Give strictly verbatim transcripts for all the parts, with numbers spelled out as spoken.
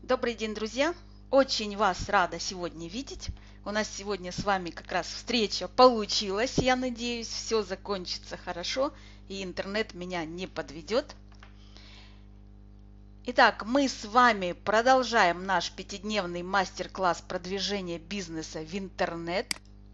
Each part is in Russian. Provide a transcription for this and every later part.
Добрый день, друзья! Очень вас рада сегодня видеть. У нас сегодня с вами как раз встреча получилась. Я надеюсь, все закончится хорошо и интернет меня не подведет. Итак, мы с вами продолжаем наш пятидневный мастер-класс продвижения бизнеса в интернет.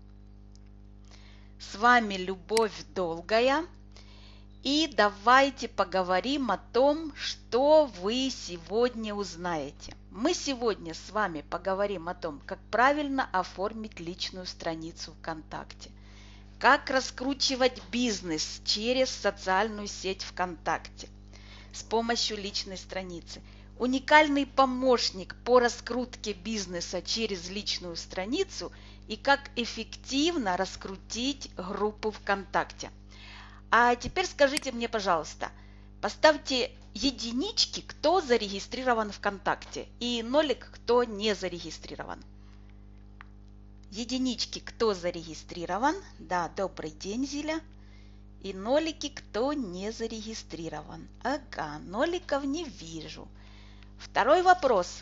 С вами Любовь Долгая. И давайте поговорим о том, что вы сегодня узнаете. Мы сегодня с вами поговорим о том, как правильно оформить личную страницу ВКонтакте, как раскручивать бизнес через социальную сеть ВКонтакте с помощью личной страницы. Уникальный помощник по раскрутке бизнеса через личную страницу и как эффективно раскрутить группу ВКонтакте. А теперь скажите мне, пожалуйста, поставьте единички, кто зарегистрирован ВКонтакте, и нолик, кто не зарегистрирован. Единички, кто зарегистрирован. Да, добрый день, Зиля. И нолики, кто не зарегистрирован. Ага, ноликов не вижу. Второй вопрос.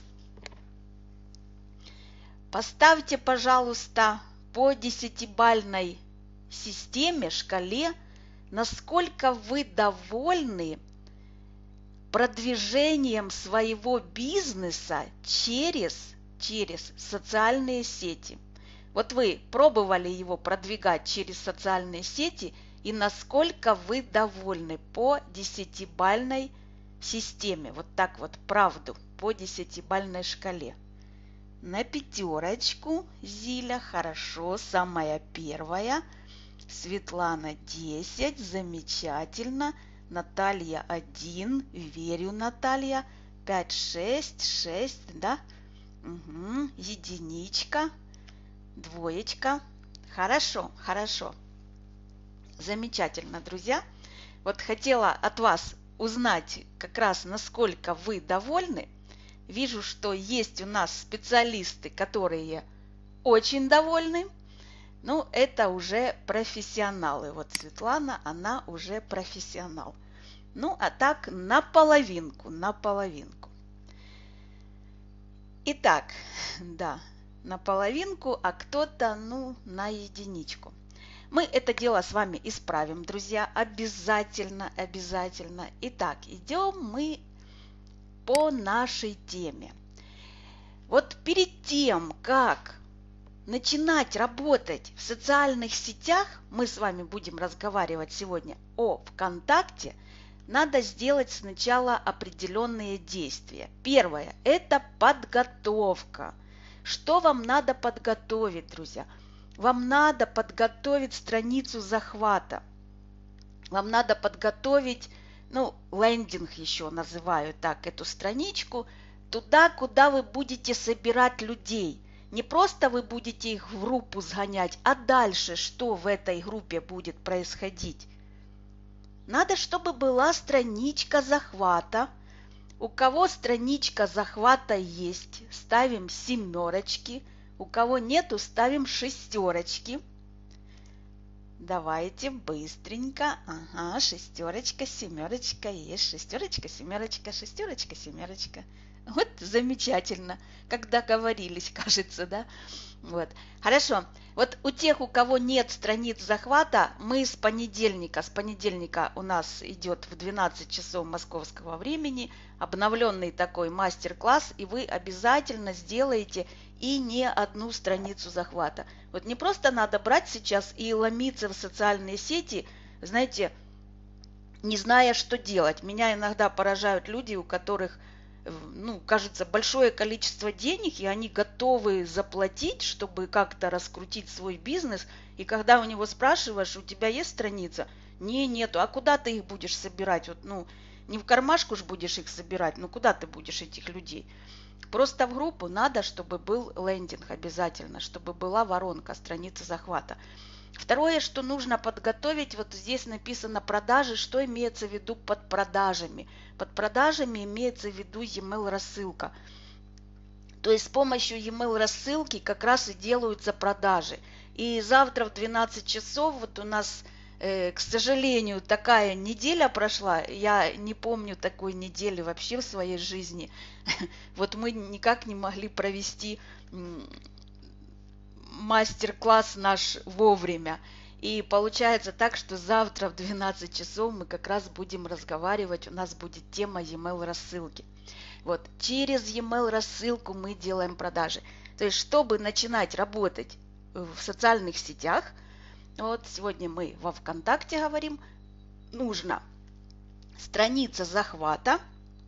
Поставьте, пожалуйста, по десятибалльной системе, шкале, насколько вы довольны продвижением своего бизнеса через, через социальные сети. Вот вы пробовали его продвигать через социальные сети, и насколько вы довольны по десятибалльной системе. Вот так вот, правду, по десятибалльной шкале. На пятерочку, Зиля, хорошо, самая первая. Светлана десять, замечательно. Наталья один, верю, Наталья. пять, шесть, шесть, да? Угу. Единичка, двоечка. Хорошо, хорошо. Замечательно, друзья. Вот хотела от вас узнать как раз, насколько вы довольны. Вижу, что есть у нас специалисты, которые очень довольны. Ну, это уже профессионалы. Вот Светлана, она уже профессионал. Ну, а так наполовинку, наполовинку. Итак, да, наполовинку, а кто-то, ну, на единичку. Мы это дело с вами исправим, друзья, обязательно, обязательно. Итак, идем мы по нашей теме. Вот перед тем, как начинать работать в социальных сетях, мы с вами будем разговаривать сегодня о ВКонтакте, надо сделать сначала определенные действия. Первое – это подготовка. Что вам надо подготовить, друзья? Вам надо подготовить страницу захвата. Вам надо подготовить, ну, лендинг еще называю так эту страничку, туда, куда вы будете собирать людей. Не просто вы будете их в группу сгонять, а дальше что в этой группе будет происходить? Надо, чтобы была страничка захвата. У кого страничка захвата есть, ставим семерочки. У кого нету, ставим шестерочки. Давайте быстренько. Ага, шестерочка, семерочка, есть шестерочка, семерочка, шестерочка, семерочка. Вот замечательно, как договорились, кажется, да? Вот. Хорошо. Вот у тех, у кого нет страниц захвата, мы с понедельника, с понедельника у нас идет в двенадцать часов московского времени обновленный такой мастер-класс, и вы обязательно сделаете и не одну страницу захвата. Вот не просто надо брать сейчас и ломиться в социальные сети, знаете, не зная, что делать. Меня иногда поражают люди, у которых, ну, кажется, большое количество денег, и они готовы заплатить, чтобы как-то раскрутить свой бизнес. И когда у него спрашиваешь, у тебя есть страница? Не, нету. А куда ты их будешь собирать? Вот, ну, не в кармашку ж будешь их собирать, ну куда ты будешь этих людей? Просто в группу надо, чтобы был лендинг обязательно, чтобы была воронка, страница захвата. Второе, что нужно подготовить, вот здесь написано продажи, что имеется в виду под продажами. Под продажами имеется в виду e-mail рассылка. То есть с помощью e-mail рассылки как раз и делаются продажи. И завтра в двенадцать часов вот у нас Э, к сожалению, такая неделя прошла. Я не помню такой недели вообще в своей жизни. Вот мы никак не могли провести мастер-класс наш вовремя. И получается так, что завтра в двенадцать часов мы как раз будем разговаривать, у нас будет тема e-mail рассылки. Вот, через e-mail рассылку мы делаем продажи. То есть, чтобы начинать работать в социальных сетях, вот сегодня мы во ВКонтакте говорим, нужна страница захвата,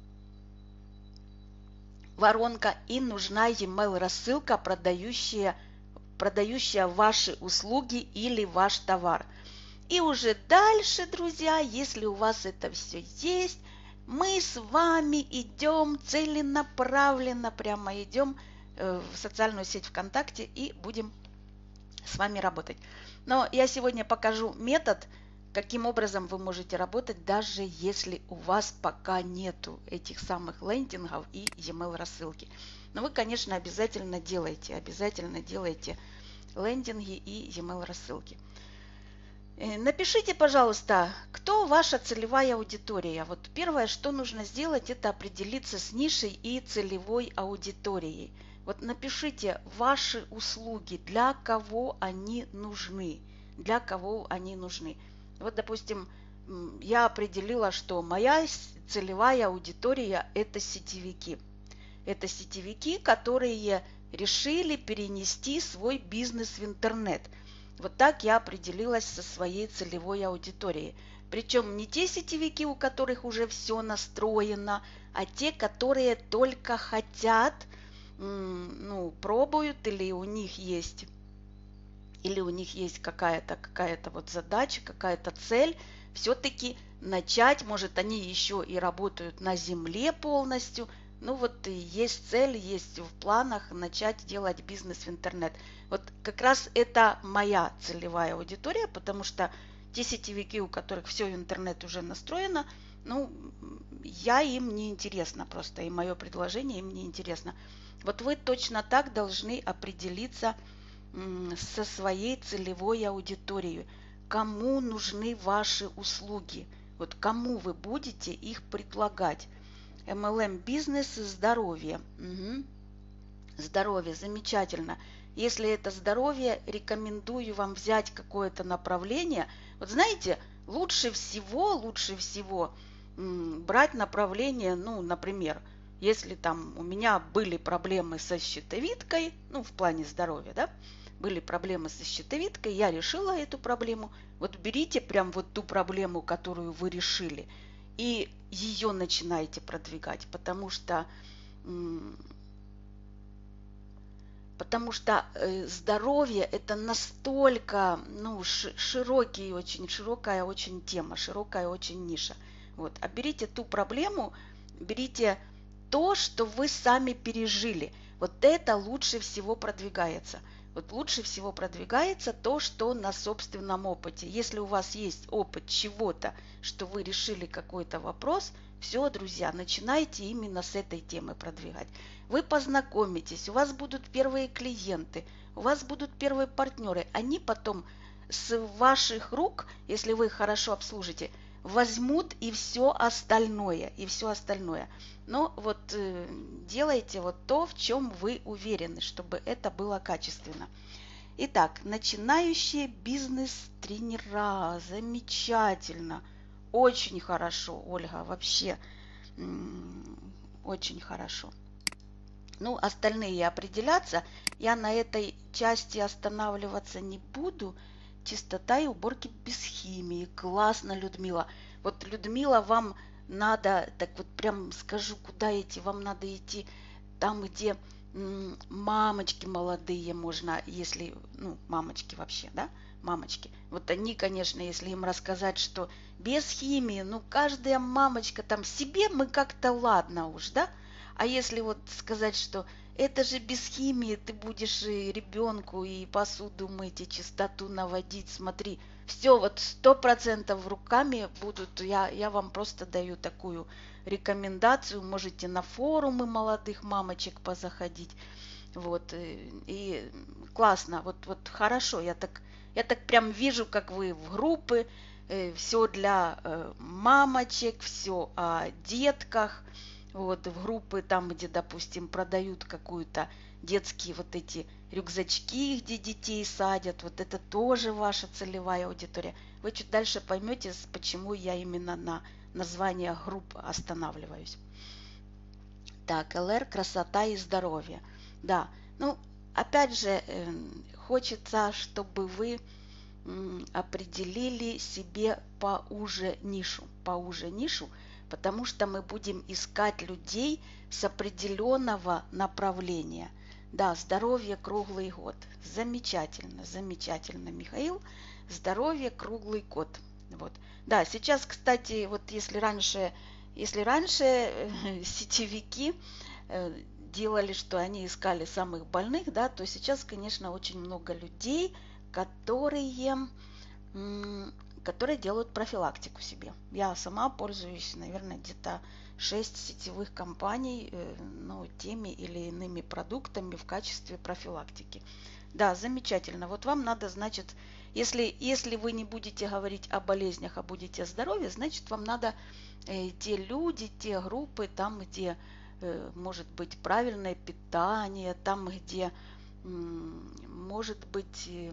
воронка, и нужна e-mail рассылка, продающая продающая ваши услуги или ваш товар. И уже дальше, друзья, если у вас это все есть, мы с вами идем целенаправленно, прямо идем в социальную сеть ВКонтакте и будем с вами работать. Но я сегодня покажу метод, каким образом вы можете работать, даже если у вас пока нету этих самых лендингов и e-mail рассылки. Но вы, конечно, обязательно делайте, обязательно делайте лендинги и e-mail рассылки. Напишите, пожалуйста, кто ваша целевая аудитория. Вот первое, что нужно сделать, это определиться с нишей и целевой аудиторией. Вот напишите ваши услуги, для кого они нужны, для кого они нужны. Вот, допустим, я определила, что моя целевая аудитория – это сетевики. Это сетевики, которые решили перенести свой бизнес в интернет. Вот так я определилась со своей целевой аудиторией. Причем не те сетевики, у которых уже все настроено, а те, которые только хотят, ну, пробуют, или у них есть, или у них есть какая-то какая-то вот задача, какая-то цель, все-таки начать, может, они еще и работают на земле полностью. Ну вот есть цель, есть в планах начать делать бизнес в интернет. Вот как раз это моя целевая аудитория, потому что те сетевики, у которых все в интернет уже настроено, ну, я им не интересна просто, и мое предложение им не интересно. Вот вы точно так должны определиться со своей целевой аудиторией, кому нужны ваши услуги, вот кому вы будете их предлагать. эм эл эм-бизнес, здоровье. Угу. Здоровье, замечательно. Если это здоровье, рекомендую вам взять какое-то направление. Вот знаете, лучше всего, лучше всего м, брать направление, ну, например, если там у меня были проблемы со щитовидкой, ну, в плане здоровья, да, были проблемы со щитовидкой, я решила эту проблему. Вот берите прям вот ту проблему, которую вы решили, и ее начинаете продвигать, потому что, потому что здоровье – это настолько, ну, широкий, очень широкая очень тема, широкая очень ниша. Вот. А берите ту проблему, берите то, что вы сами пережили. Вот это лучше всего продвигается. Вот лучше всего продвигается то, что на собственном опыте. Если у вас есть опыт чего-то, что вы решили какой-то вопрос, все, друзья, начинайте именно с этой темы продвигать. Вы познакомитесь, у вас будут первые клиенты, у вас будут первые партнеры. Они потом с ваших рук, если вы их хорошо обслужите, возьмут и все остальное, и все остальное. Но вот э, делайте вот то, в чем вы уверены, чтобы это было качественно. Итак, начинающие бизнес-тренера. Замечательно. Очень хорошо, Ольга, вообще очень хорошо. Ну, остальные определяться. Я на этой части останавливаться не буду. Чистота и уборки без химии. Классно, Людмила. Вот, Людмила, вам надо, так вот прям скажу, куда идти. Вам надо идти там, где м, мамочки молодые можно, если, ну, мамочки вообще, да, мамочки. Вот они, конечно, если им рассказать, что без химии, ну, каждая мамочка там себе мы как-то ладно уж, да. А если вот сказать, что это же без химии, ты будешь и ребенку, и посуду мыть, и чистоту наводить, смотри, все вот сто процентов руками будут, я, я вам просто даю такую рекомендацию, можете на форумы молодых мамочек позаходить. Вот, и, и классно, вот, вот хорошо, я так, я так прям вижу, как вы в группы, э, все для э, мамочек, все о детках, вот, в группы там, где, допустим, продают какую-то детские вот эти рюкзачки, где детей садят, вот это тоже ваша целевая аудитория. Вы чуть дальше поймете, почему я именно на названиях групп останавливаюсь. Так, ЛР «Красота и здоровье». Да, ну, опять же, э, хочется, чтобы вы м, определили себе поуже нишу, поуже нишу, потому что мы будем искать людей с определенного направления. Да, здоровье круглый год. Замечательно, замечательно, Михаил. Здоровье круглый год. Вот. Да, сейчас, кстати, вот если раньше если раньше э, сетевики э, делали, что они искали самых больных, да, то сейчас, конечно, очень много людей, которые, м, которые делают профилактику себе. Я сама пользуюсь, наверное, где-то шесть сетевых компаний, э, ну, теми или иными продуктами в качестве профилактики. Да, замечательно. Вот вам надо, значит, если, если вы не будете говорить о болезнях, а будете о здоровье, значит, вам надо э, те люди, те группы, там, где э, может быть правильное питание, там, где м, может быть э,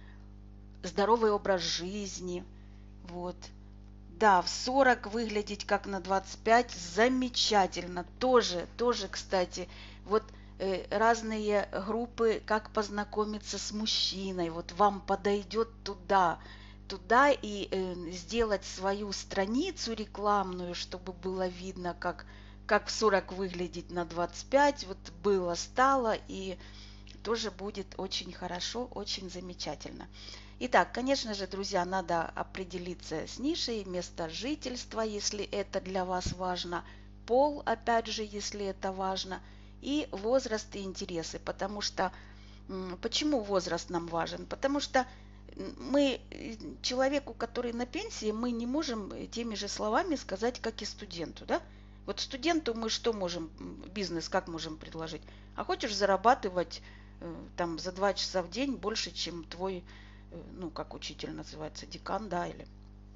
здоровый образ жизни. Вот. Да, в сорок выглядеть как на двадцать пять замечательно. Тоже, тоже, кстати, вот э, разные группы, как познакомиться с мужчиной. Вот вам подойдет туда, туда и э, сделать свою страницу рекламную, чтобы было видно, как, как в сорок выглядеть на двадцать пять. Вот было, стало, и тоже будет очень хорошо, очень замечательно. Итак, конечно же, друзья, надо определиться с нишей, место жительства, если это для вас важно, пол, опять же, если это важно, и возраст и интересы. Потому что, почему возраст нам важен? Потому что мы, человеку, который на пенсии, мы не можем теми же словами сказать, как и студенту, да? Вот студенту мы что можем, бизнес как можем предложить? А хочешь зарабатывать там за два часа в день больше, чем твой, ну, как учитель называется, декан, да, или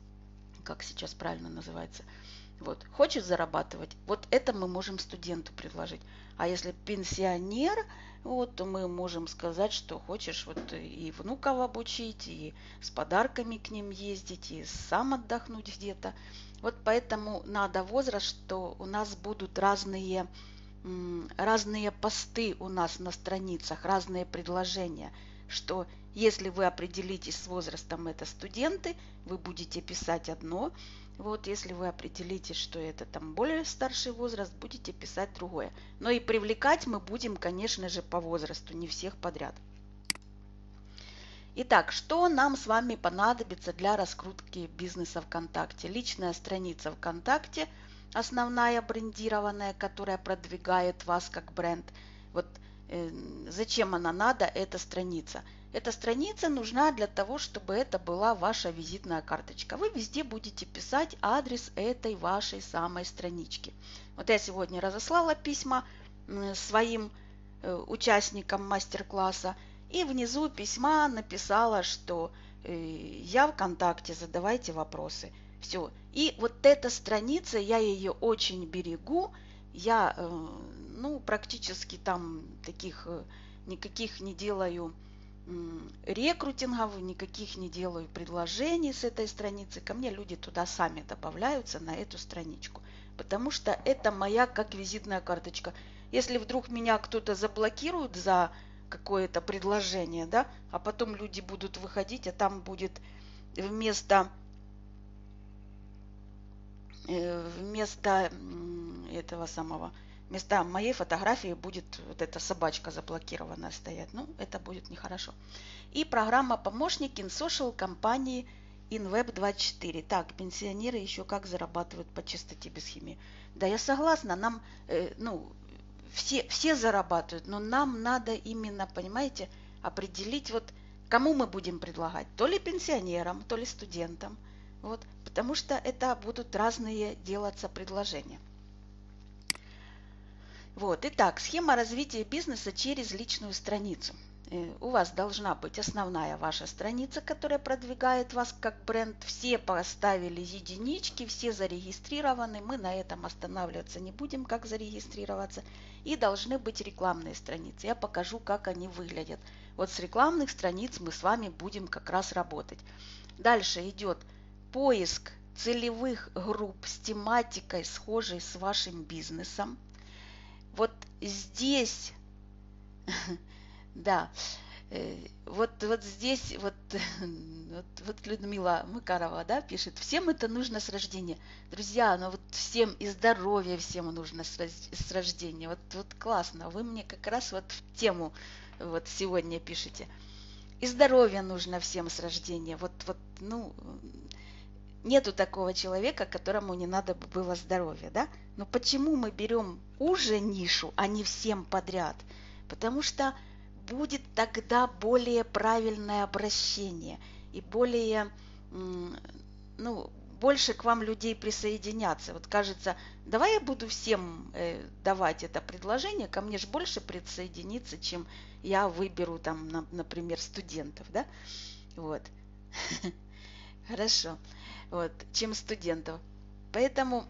как сейчас правильно называется. Вот, хочешь зарабатывать, вот это мы можем студенту предложить. А если пенсионер, вот, то мы можем сказать, что хочешь вот и внуков обучить, и с подарками к ним ездить, и сам отдохнуть где-то. Вот поэтому надо возраст, что у нас будут разные, разные посты у нас на страницах, разные предложения, что если вы определитесь с возрастом, это студенты, вы будете писать одно. Вот, если вы определите, что это там более старший возраст, будете писать другое. Но и привлекать мы будем, конечно же, по возрасту, не всех подряд. Итак, что нам с вами понадобится для раскрутки бизнеса ВКонтакте? Личная страница ВКонтакте, основная брендированная, которая продвигает вас как бренд. Вот э, зачем она надо, эта страница? Эта страница нужна для того, чтобы это была ваша визитная карточка. Вы везде будете писать адрес этой вашей самой странички. Вот я сегодня разослала письма своим участникам мастер-класса. И внизу письма написала, что я ВКонтакте, задавайте вопросы. Все. И вот эта страница, я ее очень берегу. Я, ну, практически там таких никаких не делаю рекрутингов, никаких не делаю предложений с этой страницы. Ко мне люди туда сами добавляются на эту страничку. Потому что это моя как визитная карточка. Если вдруг меня кто-то заблокирует за какое-то предложение, да, а потом люди будут выходить, а там будет вместо вместо этого самого, вместо моей фотографии будет вот эта собачка заблокированная стоять. Ну, это будет нехорошо. И программа помощник InSocial компании InWeb двадцать четыре. Так, пенсионеры еще как зарабатывают по чистоте без химии. Да, я согласна, нам, э, ну, все, все зарабатывают, но нам надо именно, понимаете, определить, вот кому мы будем предлагать. То ли пенсионерам, то ли студентам. Вот, потому что это будут разные делаться предложения. Вот, итак, схема развития бизнеса через личную страницу. У вас должна быть основная ваша страница, которая продвигает вас как бренд. Все поставили единички, все зарегистрированы. Мы на этом останавливаться не будем, как зарегистрироваться. И должны быть рекламные страницы. Я покажу, как они выглядят. Вот с рекламных страниц мы с вами будем как раз работать. Дальше идет поиск целевых групп с тематикой, схожей с вашим бизнесом. Вот здесь, да, вот, вот здесь, вот, вот, вот Людмила Макарова, да, пишет, всем это нужно с рождения. Друзья, ну вот всем и здоровье всем нужно с, с рождения. Вот, вот классно, вы мне как раз вот в тему вот сегодня пишете. И здоровье нужно всем с рождения. Вот, вот, ну... Нету такого человека, которому не надо было здоровья, да? Но почему мы берем уже нишу, а не всем подряд? Потому что будет тогда более правильное обращение и более, ну, больше к вам людей присоединятся. Вот кажется, давай я буду всем э, давать это предложение, ко мне же больше присоединиться, чем я выберу там, на, например, студентов, да? Вот. Хорошо. Вот, чем студентов. Поэтому,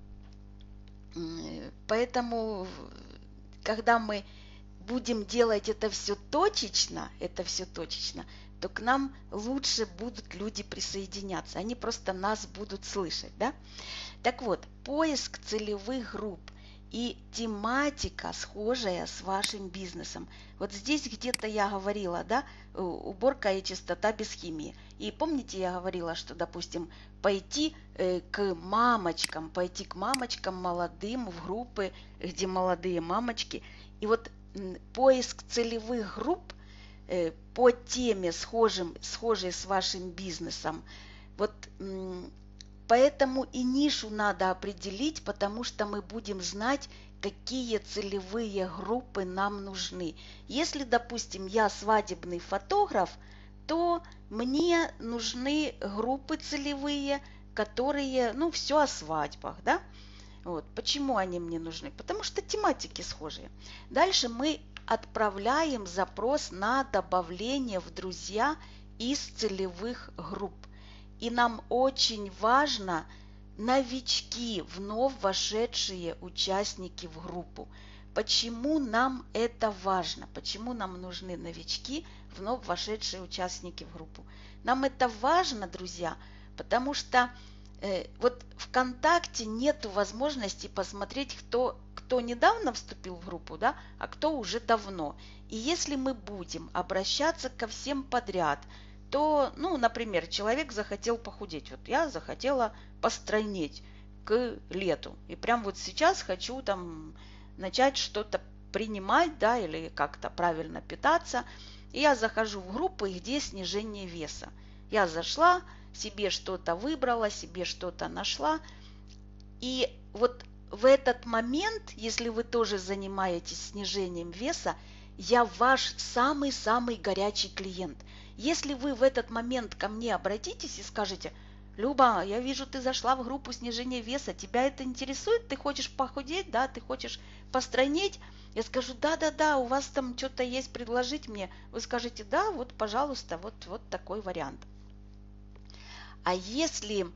поэтому, когда мы будем делать это все точечно, это все точечно, то к нам лучше будут люди присоединяться. Они просто нас будут слышать, да? Так вот, поиск целевых групп и тематика, схожая с вашим бизнесом. Вот здесь где-то я говорила, да, уборка и чистота без химии. И помните, я говорила, что, допустим, пойти э, к мамочкам, пойти к мамочкам молодым в группы, где молодые мамочки. И вот м, поиск целевых групп э, по теме, схожим, схожей с вашим бизнесом, вот м, поэтому и нишу надо определить, потому что мы будем знать, какие целевые группы нам нужны. Если, допустим, я свадебный фотограф, то мне нужны группы целевые, которые, ну, все о свадьбах, да? Вот. Почему они мне нужны? Потому что тематики схожие. Дальше мы отправляем запрос на добавление в друзья из целевых групп. И нам очень важно новички, вновь вошедшие участники в группу. Почему нам это важно? Почему нам нужны новички, вновь вошедшие участники в группу? Нам это важно, друзья, потому что э, вот ВКонтакте нет возможности посмотреть, кто, кто недавно вступил в группу, да, а кто уже давно. И если мы будем обращаться ко всем подряд, то, ну, например, человек захотел похудеть. Вот я захотела постройнеть к лету. И прям вот сейчас хочу там начать что-то принимать, да, или как-то правильно питаться. И я захожу в группу, где снижение веса. Я зашла, себе что-то выбрала, себе что-то нашла. И вот в этот момент, если вы тоже занимаетесь снижением веса, я ваш самый-самый горячий клиент. Если вы в этот момент ко мне обратитесь и скажете: Люба, я вижу, ты зашла в группу снижения веса, тебя это интересует, ты хочешь похудеть, да, ты хочешь постройнеть, я скажу: да-да-да, у вас там что-то есть предложить мне. Вы скажете: да, вот, пожалуйста, вот, вот такой вариант. А если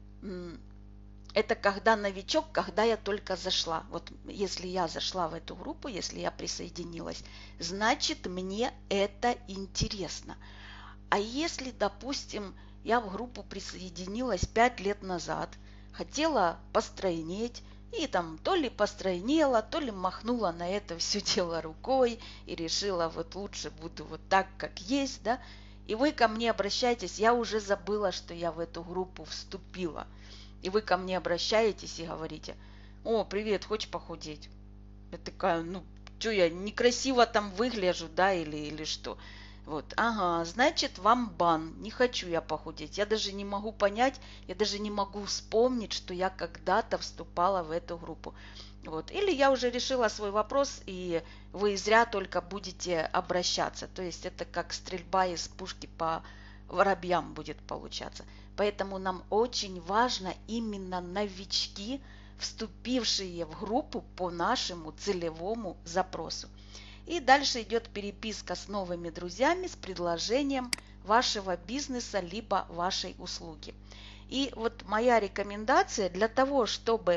это когда новичок, когда я только зашла, вот если я зашла в эту группу, если я присоединилась, значит, мне это интересно. А если, допустим, я в группу присоединилась пять лет назад, хотела постройнеть, и там то ли постройнела, то ли махнула на это все дело рукой и решила, вот лучше буду вот так, как есть, да, и вы ко мне обращаетесь, я уже забыла, что я в эту группу вступила, и вы ко мне обращаетесь и говорите: о, привет, хочешь похудеть? Я такая: ну, что я некрасиво там выгляжу, да, или, или что? Вот, ага, значит, вам бан, не хочу я похудеть. Я даже не могу понять, я даже не могу вспомнить, что я когда-то вступала в эту группу. Вот. Или я уже решила свой вопрос, и вы зря только будете обращаться. То есть это как стрельба из пушки по воробьям будет получаться. Поэтому нам очень важно именно новички, вступившие в группу по нашему целевому запросу. И дальше идет переписка с новыми друзьями с предложением вашего бизнеса либо вашей услуги. И вот моя рекомендация для того, чтобы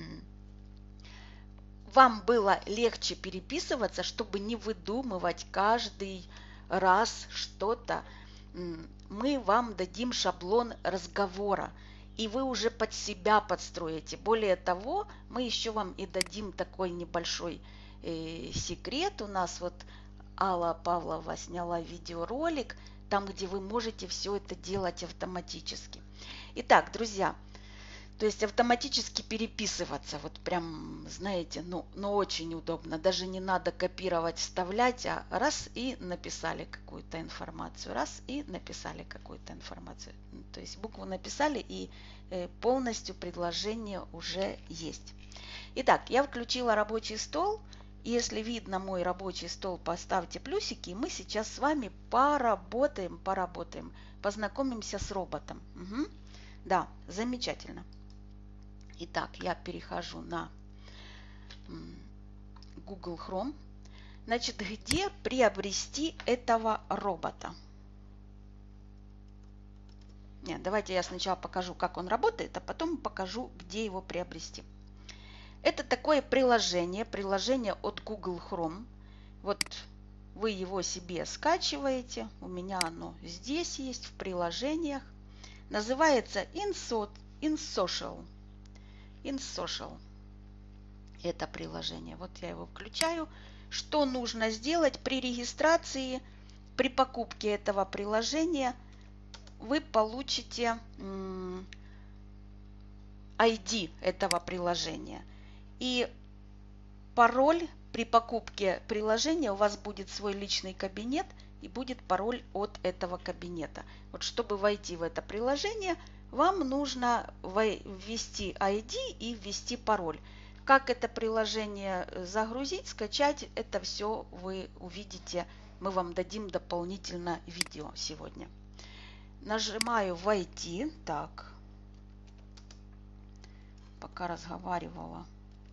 вам было легче переписываться, чтобы не выдумывать каждый раз что-то, мы вам дадим шаблон разговора, и вы уже под себя подстроите. Более того, мы еще вам и дадим такой небольшой э, секрет. У нас вот Алла Павлова сняла видеоролик, там, где вы можете все это делать автоматически. Итак, друзья, то есть автоматически переписываться, вот прям, знаете, ну, ну очень удобно. Даже не надо копировать, вставлять, а раз и написали какую-то информацию, раз и написали какую-то информацию. То есть букву написали и полностью предложение уже есть. Итак, я включила рабочий стол. Если видно мой рабочий стол, поставьте плюсики. Мы сейчас с вами поработаем, поработаем, познакомимся с роботом. Угу. Да, замечательно. Итак, я перехожу на Google Chrome. Значит, где приобрести этого робота? Нет, давайте я сначала покажу, как он работает, а потом покажу, где его приобрести. Это такое приложение, приложение от Google Chrome. Вот вы его себе скачиваете. У меня оно здесь есть, в приложениях. Называется InSocial. InSocial. Это приложение. Вот я его включаю. Что нужно сделать при регистрации, при покупке этого приложения? Вы получите ай ди этого приложения. И пароль при покупке приложения, у вас будет свой личный кабинет и будет пароль от этого кабинета. Вот чтобы войти в это приложение, вам нужно ввести ай ди и ввести пароль. Как это приложение загрузить, скачать, это все вы увидите. Мы вам дадим дополнительно видео сегодня. Нажимаю «Войти». Так. Пока разговаривала.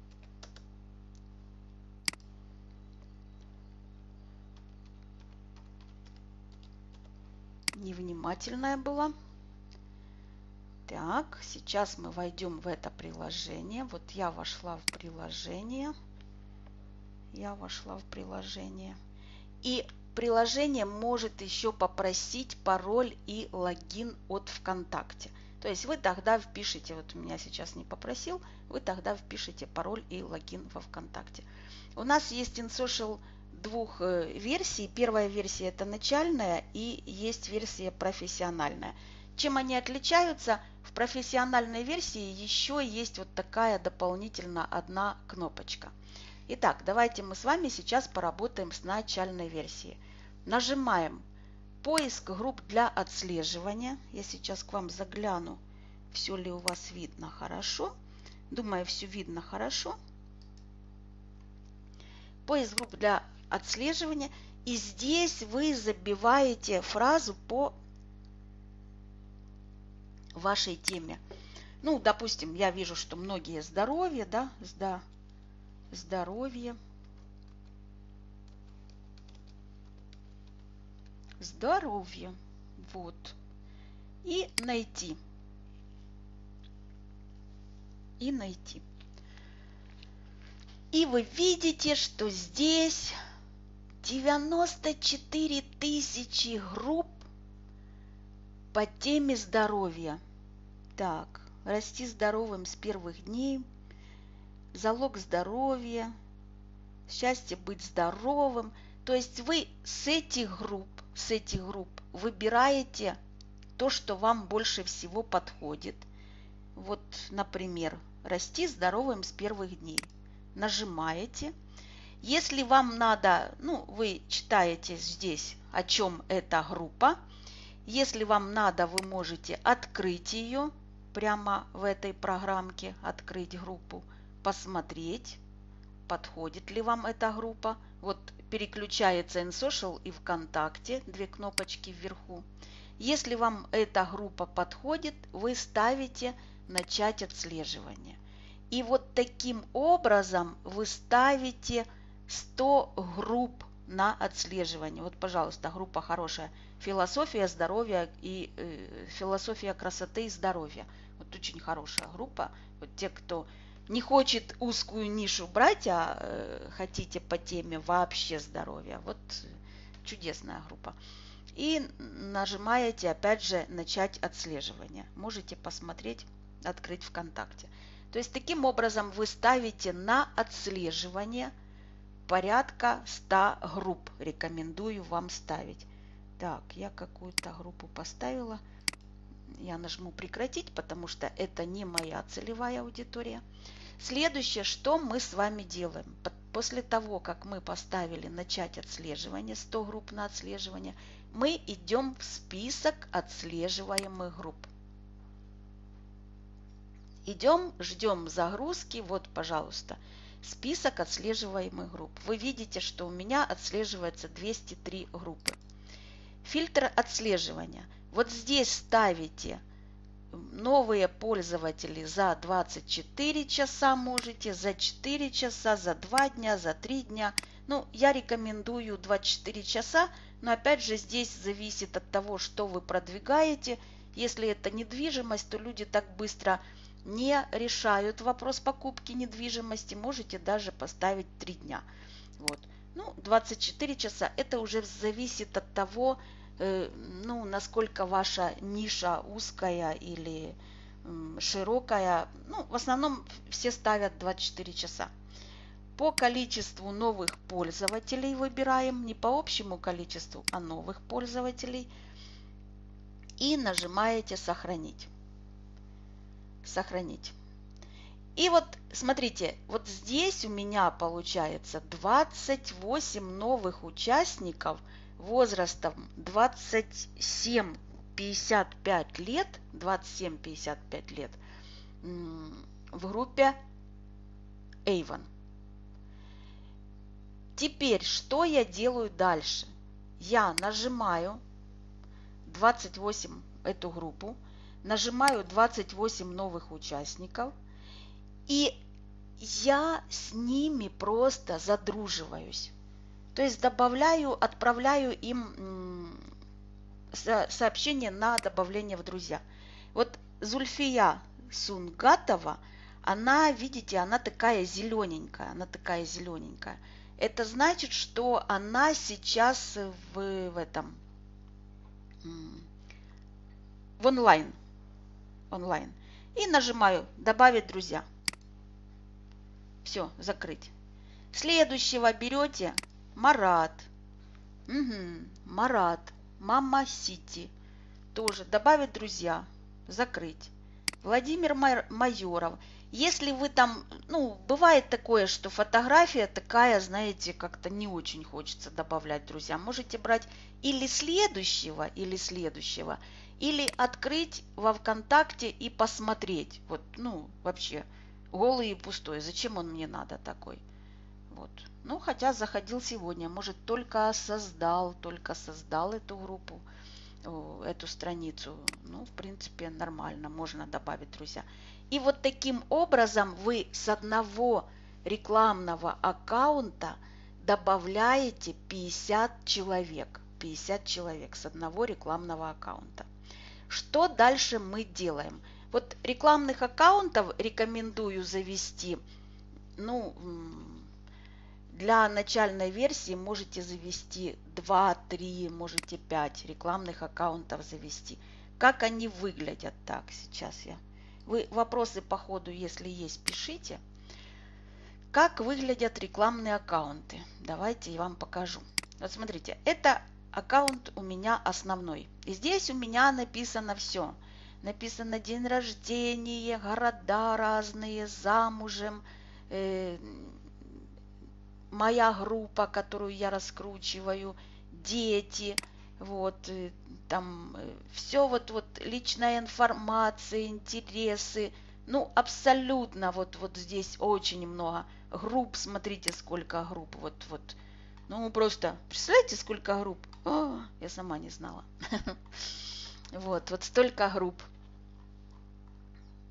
Невнимательная была. Так, сейчас мы войдем в это приложение. Вот я вошла в приложение. Я вошла в приложение. И приложение может еще попросить пароль и логин от ВКонтакте. То есть вы тогда впишите, вот меня сейчас не попросил, вы тогда впишите пароль и логин во ВКонтакте. У нас есть InSocial двух версий. Первая версия это начальная и есть версия профессиональная. Чем они отличаются? В профессиональной версии еще есть вот такая дополнительно одна кнопочка. Итак, давайте мы с вами сейчас поработаем с начальной версией. Нажимаем «Поиск групп для отслеживания». Я сейчас к вам загляну, все ли у вас видно хорошо. Думаю, все видно хорошо. Поиск групп для отслеживания. И здесь вы забиваете фразу по вашей теме. Ну, допустим, я вижу, что многие здоровье, да, да, здоровье. Здоровье. Вот. И найти. И найти. И вы видите, что здесь девяносто четыре тысячи групп по теме здоровья. Так, расти здоровым с первых дней. Залог здоровья. Счастье быть здоровым. То есть вы с этих групп, с этих групп выбираете то, что вам больше всего подходит. Вот, например, расти здоровым с первых дней. Нажимаете. Если вам надо, ну, вы читаете здесь, о чем эта группа. Если вам надо, вы можете открыть ее прямо в этой программке, открыть группу, посмотреть, подходит ли вам эта группа. Вот переключается InSocial и ВКонтакте, две кнопочки вверху. Если вам эта группа подходит, вы ставите «Начать отслеживание». И вот таким образом вы ставите сто групп на отслеживание. Вот, пожалуйста, группа хорошая. Философия здоровья и э, философия красоты и здоровья. Вот очень хорошая группа. Вот те, кто не хочет узкую нишу брать, а э, хотите по теме вообще здоровья. Вот чудесная группа. И нажимаете опять же начать отслеживание. Можете посмотреть, открыть ВКонтакте. То есть таким образом вы ставите на отслеживание порядка ста групп. Рекомендую вам ставить. Так, я какую-то группу поставила. Я нажму прекратить, потому что это не моя целевая аудитория. Следующее, что мы с вами делаем. После того, как мы поставили начать отслеживание, сто групп на отслеживание, мы идем в список отслеживаемых групп. Идем, ждем загрузки. Вот, пожалуйста, список отслеживаемых групп. Вы видите, что у меня отслеживается двести три группы. Фильтр отслеживания. Вот здесь ставите новые пользователи за двадцать четыре часа можете, за четыре часа, за два дня, за три дня. Ну, я рекомендую двадцать четыре часа, но опять же здесь зависит от того, что вы продвигаете. Если это недвижимость, то люди так быстро не решают вопрос покупки недвижимости. Можете даже поставить три дня. Вот. Ну, двадцать четыре часа это уже зависит от того, э, ну, насколько ваша ниша узкая или э, широкая. Ну, в основном все ставят двадцать четыре часа. По количеству новых пользователей выбираем, не по общему количеству, а новых пользователей. И нажимаете «Сохранить». Сохранить. И вот смотрите, вот здесь у меня получается двадцать восемь новых участников возрастом двадцать семь — пятьдесят пять лет, двадцать семь — пятьдесят пять лет в группе Avon. Теперь, что я делаю дальше? Я нажимаю двадцать восемь эту группу, нажимаю двадцать восемь новых участников, и я с ними просто задруживаюсь. То есть добавляю, отправляю им сообщение на добавление в друзья. Вот Зульфия Сунгатова, она, видите, она такая зелененькая, она такая зелененькая. Это значит, что она сейчас в, в этом, в онлайн. онлайн. И нажимаю «Добавить друзья». Все, закрыть. Следующего берете Марат. Угу, Марат. Мама Сити. Тоже добавить друзья. Закрыть. Владимир Майоров. Если вы там, ну, бывает такое, что фотография такая, знаете, как-то не очень хочется добавлять друзья. Можете брать или следующего, или следующего, или открыть во ВКонтакте и посмотреть. Вот, ну, вообще, голый и пустой. Зачем он мне надо такой? Вот. Ну, хотя заходил сегодня, может, только создал, только создал эту группу, эту страницу. Ну, в принципе, нормально, можно добавить друзья. И вот таким образом вы с одного рекламного аккаунта добавляете пятьдесят человек. пятьдесят человек с одного рекламного аккаунта. Что дальше мы делаем? Вот рекламных аккаунтов рекомендую завести, ну, для начальной версии можете завести два-три, можете пять рекламных аккаунтов завести. Как они выглядят? Так, сейчас я... Вы вопросы по ходу, если есть, пишите. Как выглядят рекламные аккаунты? Давайте я вам покажу. Вот смотрите, это аккаунт у меня основной. И здесь у меня написано все. Написано день рождения, города разные, замужем, э, моя группа, которую я раскручиваю, дети, вот, там все вот, вот личная информация, интересы, ну, абсолютно вот, вот здесь очень много групп, смотрите, сколько групп, вот, вот, ну, просто, представляете, сколько групп? О, я сама не знала. Вот, вот столько групп.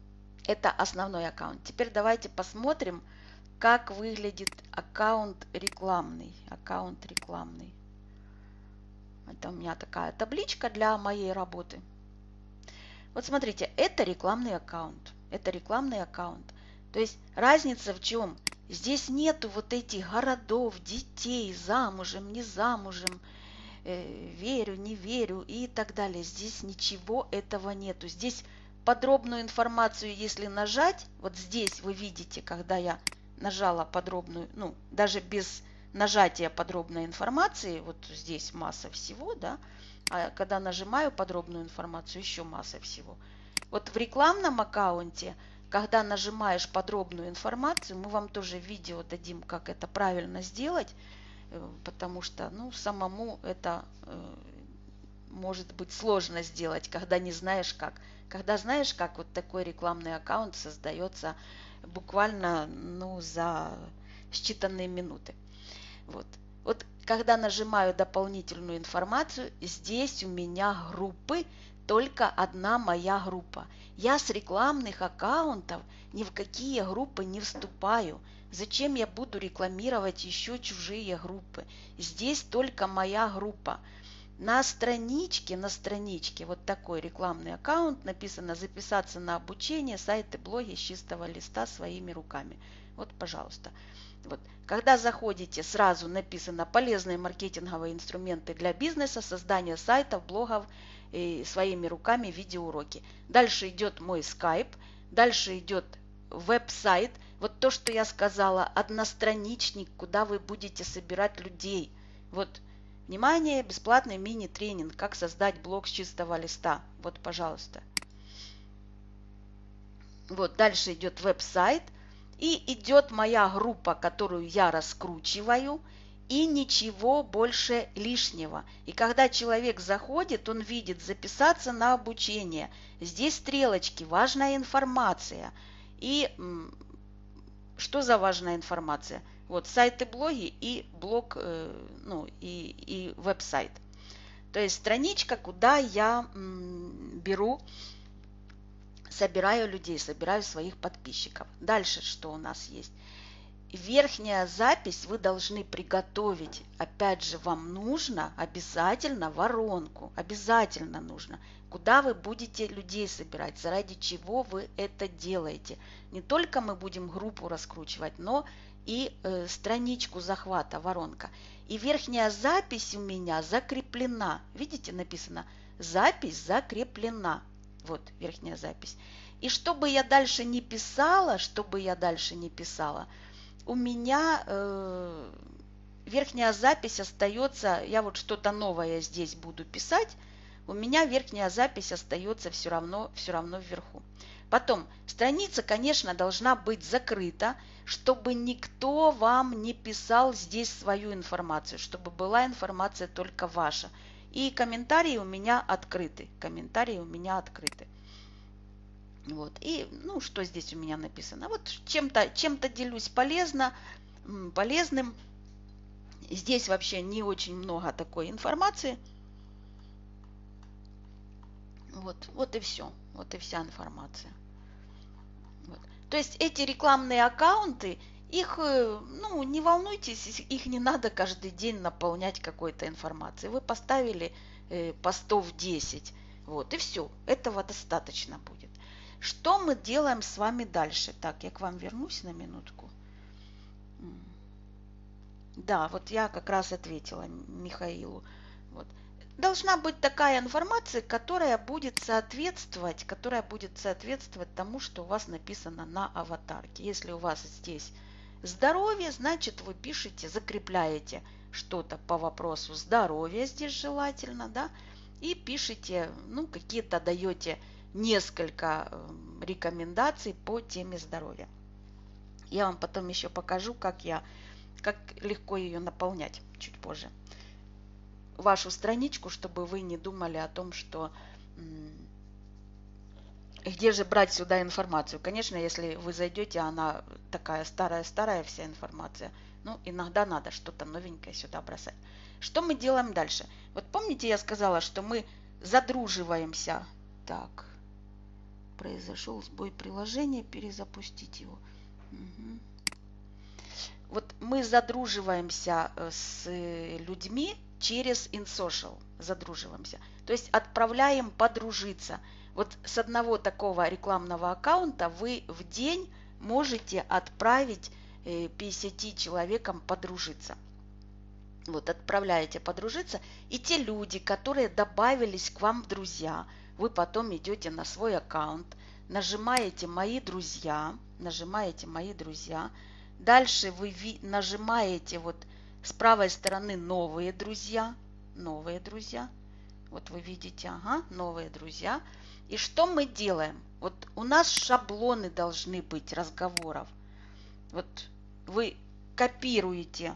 Это основной аккаунт. Теперь давайте посмотрим, как выглядит аккаунт рекламный. Аккаунт рекламный. Это у меня такая табличка для моей работы. Вот смотрите, это рекламный аккаунт. Это рекламный аккаунт. То есть разница в чем? Здесь нету вот этих городов, детей, замужем, не замужем, э, верю, не верю и так далее. Здесь ничего этого нету. Здесь подробную информацию, если нажать, вот здесь вы видите, когда я нажала подробную, ну, даже без нажатия подробной информации, вот здесь масса всего, да, а когда нажимаю подробную информацию, еще масса всего. Вот в рекламном аккаунте, когда нажимаешь подробную информацию, мы вам тоже видео дадим, как это правильно сделать, потому что, ну, самому это э, может быть сложно сделать, когда не знаешь как. Когда знаешь, как, вот такой рекламный аккаунт создается буквально, ну, за считанные минуты. Вот. Вот когда нажимаю дополнительную информацию, здесь у меня группы, только одна моя группа. Я с рекламных аккаунтов ни в какие группы не вступаю. Зачем я буду рекламировать еще чужие группы? Здесь только моя группа. На страничке, на страничке вот такой рекламный аккаунт, написано «Записаться на обучение, сайты, блоги с чистого листа своими руками». Вот, пожалуйста. Вот. Когда заходите, сразу написано «Полезные маркетинговые инструменты для бизнеса, создание сайтов, блогов и своими руками, видеоуроки». Дальше идет мой скайп, дальше идет веб-сайт. Вот то, что я сказала, одностраничник, куда вы будете собирать людей. Вот. Внимание, бесплатный мини-тренинг, как создать блог с чистого листа. Вот, пожалуйста. Вот, дальше идет веб-сайт. И идет моя группа, которую я раскручиваю. И ничего больше лишнего. И когда человек заходит, он видит записаться на обучение. Здесь стрелочки, важная информация. И что за важная информация? Вот сайты, блоги и блог, э, ну и, и веб-сайт. То есть страничка, куда я м, беру, собираю людей, собираю своих подписчиков. Дальше что у нас есть? Верхняя запись вы должны приготовить. Опять же, вам нужно обязательно воронку. Обязательно нужно. Куда вы будете людей собирать, заради чего вы это делаете. Не только мы будем группу раскручивать, но и э, страничку захвата, воронка. И верхняя запись у меня закреплена. Видите, написано «Запись закреплена». Вот верхняя запись. И что бы я дальше не писала, что бы я дальше не писала, у меня э, верхняя запись остается, я вот что-то новое здесь буду писать, у меня верхняя запись остается все равно, все равно вверху. Потом, страница, конечно, должна быть закрыта, чтобы никто вам не писал здесь свою информацию, чтобы была информация только ваша. И комментарии у меня открыты. Комментарии у меня открыты. Вот. И, ну, что здесь у меня написано? Вот чем-то чем-то делюсь полезно, полезным. Здесь вообще не очень много такой информации. Вот, вот и все. Вот и вся информация. Вот. То есть эти рекламные аккаунты, их, ну, не волнуйтесь, их не надо каждый день наполнять какой-то информацией. Вы поставили э, постов десять. Вот, и все. Этого достаточно будет. Что мы делаем с вами дальше? Так, я к вам вернусь на минутку. Да, вот я как раз ответила Михаилу. Вот. Должна быть такая информация, которая будет соответствовать, которая будет соответствовать тому, что у вас написано на аватарке. Если у вас здесь здоровье, значит вы пишете, закрепляете что-то по вопросу здоровья здесь желательно, да, и пишите, ну, какие-то даете несколько рекомендаций по теме здоровья. Я вам потом еще покажу, как я, как легко ее наполнять чуть позже. Вашу страничку, чтобы вы не думали о том, что где же брать сюда информацию. Конечно, если вы зайдете, она такая старая-старая вся информация. Ну, иногда надо что-то новенькое сюда бросать. Что мы делаем дальше? Вот помните, я сказала, что мы задруживаемся. Так. Произошел сбой приложения, перезапустить его. Угу. Вот мы задруживаемся с людьми через InSocial. Задруживаемся. То есть отправляем подружиться. Вот с одного такого рекламного аккаунта вы в день можете отправить пятидесяти человекам подружиться. Вот отправляете подружиться. И те люди, которые добавились к вам в друзья, вы потом идете на свой аккаунт, нажимаете «Мои друзья», нажимаете «Мои друзья». Дальше вы нажимаете вот с правой стороны «Новые друзья», «Новые друзья». Вот вы видите, ага, «Новые друзья». И что мы делаем? Вот у нас шаблоны должны быть разговоров. Вот вы копируете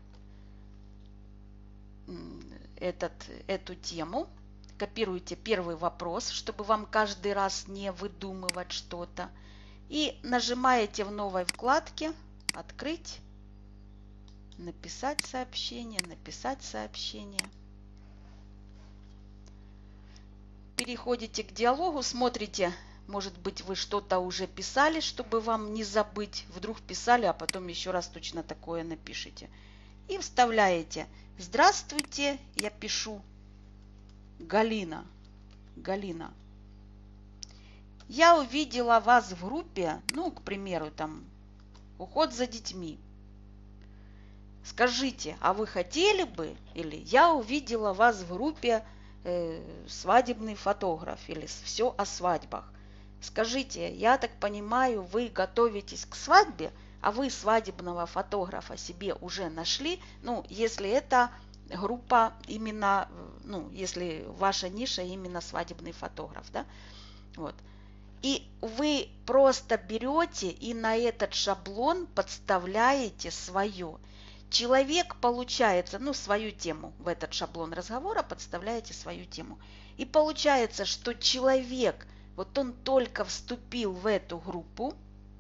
этот, эту тему, копируете первый вопрос, чтобы вам каждый раз не выдумывать что-то. И нажимаете в новой вкладке «Открыть», «Написать сообщение», «Написать сообщение». Переходите к диалогу, смотрите, может быть, вы что-то уже писали, чтобы вам не забыть. Вдруг писали, а потом еще раз точно такое напишите. И вставляете «Здравствуйте, я пишу Галина». Галина. Я увидела вас в группе, ну, к примеру, там, уход за детьми. Скажите, а вы хотели бы, или я увидела вас в группе э, свадебный фотограф, или все о свадьбах. Скажите, я так понимаю, вы готовитесь к свадьбе, а вы свадебного фотографа себе уже нашли, ну, если это группа именно, ну, если ваша ниша именно свадебный фотограф, да, вот. И вы просто берете и на этот шаблон подставляете свое. Человек, получается, ну, свою тему в этот шаблон разговора подставляете свою тему. И получается, что человек, вот он только вступил в эту группу,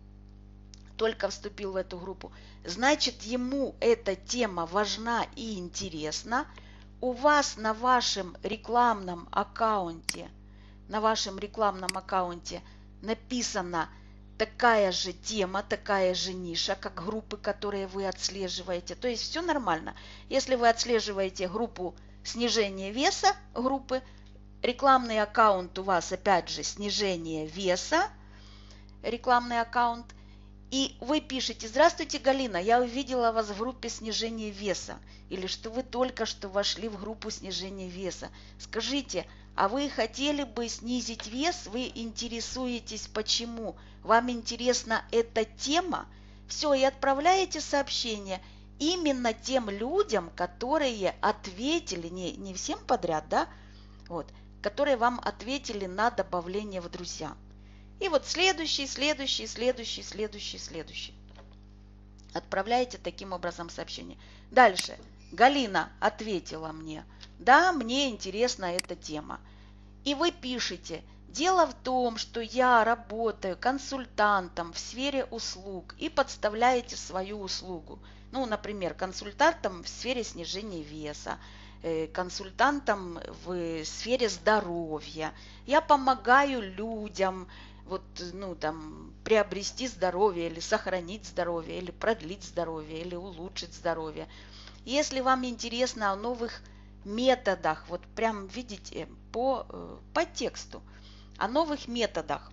только вступил в эту группу, значит, ему эта тема важна и интересна. У вас на вашем рекламном аккаунте, на вашем рекламном аккаунте написана такая же тема, такая же ниша, как группы, которые вы отслеживаете. То есть все нормально. Если вы отслеживаете группу снижения веса группы, рекламный аккаунт у вас опять же снижение веса, рекламный аккаунт, и вы пишете: «Здравствуйте, Галина, я увидела вас в группе снижения веса», или что вы только что вошли в группу снижения веса. Скажите, а вы хотели бы снизить вес? Вы интересуетесь, почему? Вам интересна эта тема? Все, и отправляете сообщение именно тем людям, которые ответили, не, не всем подряд, да, вот, которые вам ответили на добавление в друзья. И вот следующий, следующий, следующий, следующий, следующий. Отправляете таким образом сообщение. Дальше. Галина ответила мне: да, мне интересна эта тема. И вы пишете: дело в том, что я работаю консультантом в сфере услуг, и подставляете свою услугу. Ну, например, консультантом в сфере снижения веса, консультантом в сфере здоровья. Я помогаю людям вот, ну, там, приобрести здоровье, или сохранить здоровье, или продлить здоровье, или улучшить здоровье. Если вам интересно о новых методах, вот прям видите по, по тексту, о новых методах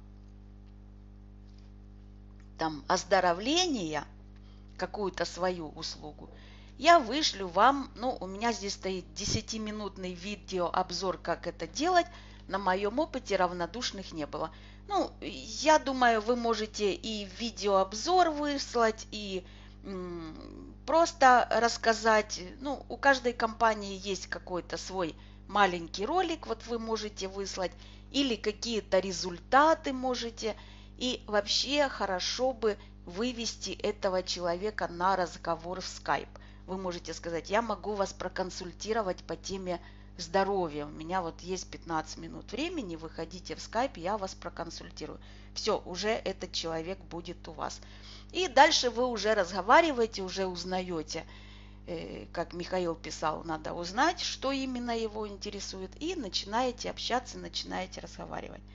там оздоровления, какую-то свою услугу, я вышлю вам, ну, у меня здесь стоит десятиминутный видеообзор, как это делать. На моем опыте равнодушных не было. Ну, я думаю, вы можете и видеообзор выслать, и м, просто рассказать. Ну, у каждой компании есть какой-то свой маленький ролик, вот вы можете выслать, или какие-то результаты можете. И вообще хорошо бы вывести этого человека на разговор в Skype. Вы можете сказать: я могу вас проконсультировать по теме здоровья. У меня вот есть пятнадцать минут времени, выходите в Skype, я вас проконсультирую. Все, уже этот человек будет у вас. И дальше вы уже разговариваете, уже узнаете, э, как Михаил писал, надо узнать, что именно его интересует, и начинаете общаться, начинаете разговаривать.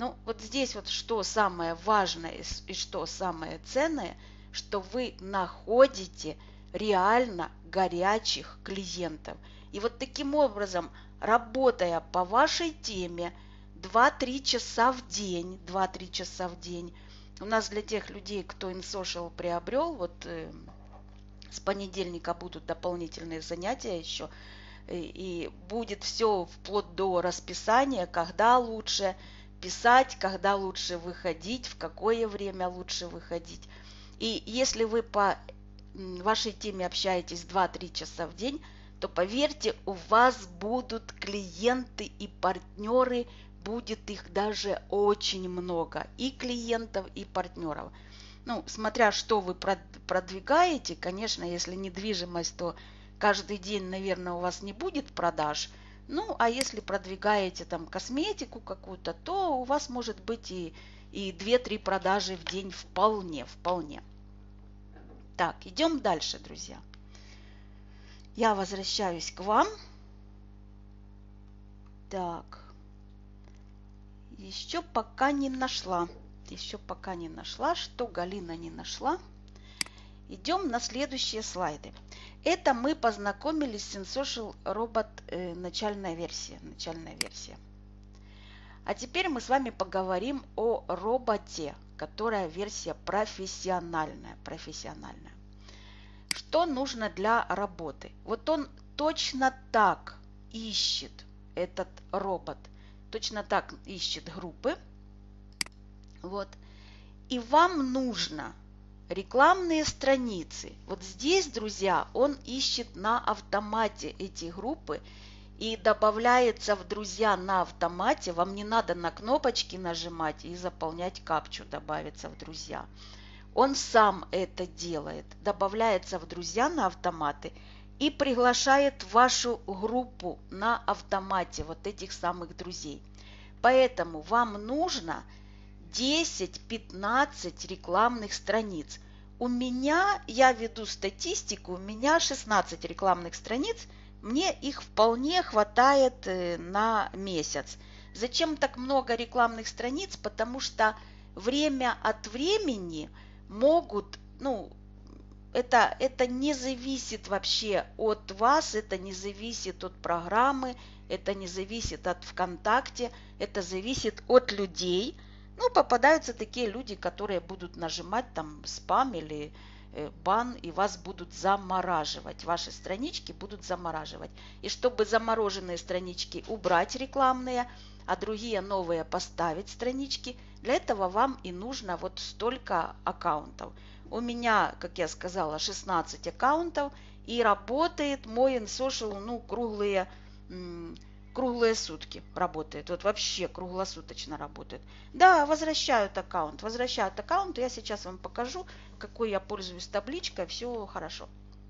Ну, вот здесь вот что самое важное и что самое ценное, что вы находите реально горячих клиентов. И вот таким образом, работая по вашей теме два-три часа в день, два-три часа в день, у нас для тех людей, кто InSocial приобрел, вот э, с понедельника будут дополнительные занятия еще, и, и будет все вплоть до расписания, когда лучше писать, когда лучше выходить, в какое время лучше выходить. И если вы по вашей теме общаетесь два-три часа в день, то поверьте, у вас будут клиенты и партнеры, будет их даже очень много, и клиентов, и партнеров. Ну, смотря что вы продвигаете, конечно, если недвижимость, то каждый день, наверное, у вас не будет продаж. Ну, а если продвигаете там косметику какую-то, то у вас может быть и, и две-три продажи в день вполне, вполне. Так, идем дальше, друзья. Я возвращаюсь к вам. Так. Еще пока не нашла. Еще пока не нашла. Что Галина не нашла? Идем на следующие слайды. Это мы познакомились с InSocial Robot э, начальная версия. Начальная версия. А теперь мы с вами поговорим о роботе, которая версия профессиональная. Профессиональная. Что нужно для работы? Вот он точно так ищет, этот робот, точно так ищет группы. Вот. И вам нужно рекламные страницы. Вот здесь, друзья, он ищет на автомате эти группы и добавляется в друзья на автомате. Вам не надо на кнопочки нажимать и заполнять капчу, добавиться в друзья. Он сам это делает, добавляется в друзья на автоматы и приглашает вашу группу на автомате вот этих самых друзей. Поэтому вам нужно десять-пятнадцать рекламных страниц. У меня, я веду статистику, у меня шестнадцать рекламных страниц, мне их вполне хватает на месяц. Зачем так много рекламных страниц? Потому что время от времени могут, ну, это, это не зависит вообще от вас, это не зависит от программы, это не зависит от ВКонтакте, это зависит от людей. Ну, попадаются такие люди, которые будут нажимать там спам или э, бан, и вас будут замораживать. Ваши странички будут замораживать. И чтобы замороженные странички убрать рекламные, а другие новые поставить странички, для этого вам и нужно вот столько аккаунтов. У меня, как я сказала, шестнадцать аккаунтов, и работает мой InSocial, ну, круглые, круглые сутки работает. Вот вообще круглосуточно работает. Да, возвращают аккаунт, возвращают аккаунт. Я сейчас вам покажу, какой я пользуюсь табличкой. Все хорошо.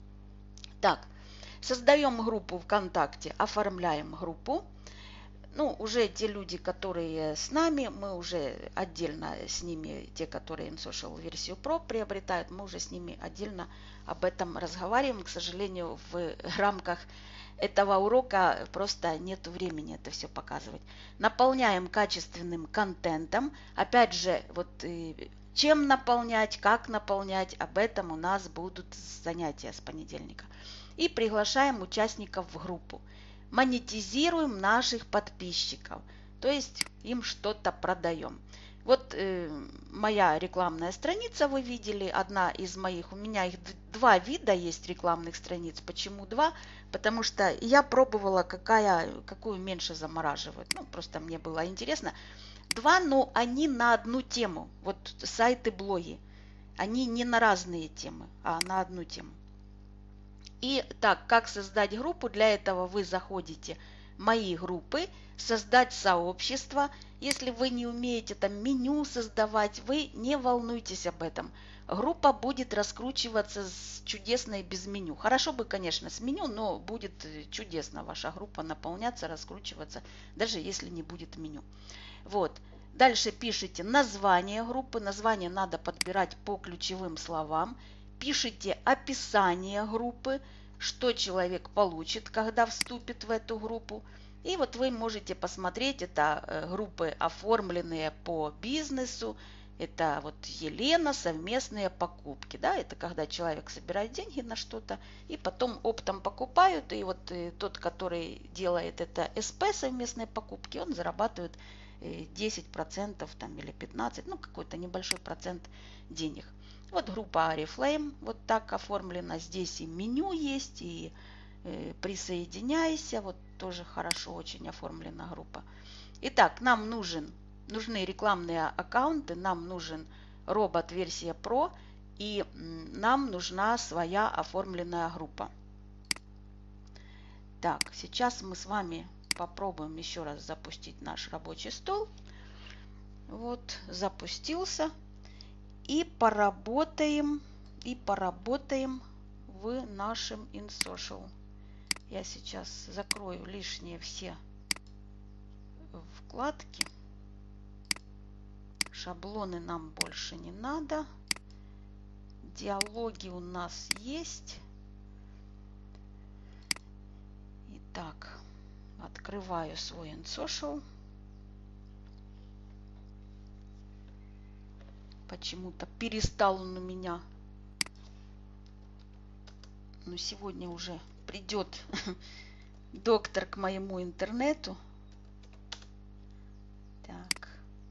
Так, создаем группу ВКонтакте, оформляем группу. Ну, уже те люди, которые с нами, мы уже отдельно с ними, те, которые InSocial версию Pro приобретают, мы уже с ними отдельно об этом разговариваем. К сожалению, в рамках этого урока просто нет времени это все показывать. Наполняем качественным контентом. Опять же, вот чем наполнять, как наполнять, об этом у нас будут занятия с понедельника. И приглашаем участников в группу. Монетизируем наших подписчиков, то есть им что-то продаем. Вот э, моя рекламная страница вы видели, одна из моих, у меня их два вида есть рекламных страниц. Почему два? Потому что я пробовала, какая, какую меньше замораживают. Ну, просто мне было интересно. Два, но они на одну тему. Вот сайты-блоги, они не на разные темы, а на одну тему. И так, как создать группу? Для этого вы заходите в мои группы, создать сообщество. Если вы не умеете там меню создавать, вы не волнуйтесь об этом. Группа будет раскручиваться с чудесной без меню. Хорошо бы, конечно, с меню, но будет чудесно ваша группа наполняться, раскручиваться, даже если не будет меню. Вот. Дальше пишите название группы. Название надо подбирать по ключевым словам. Пишите описание группы, что человек получит, когда вступит в эту группу. И вот вы можете посмотреть, это группы, оформленные по бизнесу. Это вот Елена, совместные покупки. Да? Это когда человек собирает деньги на что-то и потом оптом покупают. И вот тот, который делает это СП, совместные покупки, он зарабатывает десять процентов там, или пятнадцать процентов, ну какой-то небольшой процент денег. Вот группа Oriflame вот так оформлена. Здесь и меню есть, и э, присоединяйся. Вот тоже хорошо очень оформлена группа. Итак, нам нужен, нужны рекламные аккаунты, нам нужен робот версия Pro, и нам нужна своя оформленная группа. Так, сейчас мы с вами попробуем еще раз запустить наш рабочий стол. Вот, запустился. И поработаем, и поработаем в нашем InSocial. Я сейчас закрою лишние все вкладки. Шаблоны нам больше не надо. Диалоги у нас есть. Итак, открываю свой InSocial. Почему-то перестал он у меня. Но сегодня уже придет доктор к моему интернету. Так.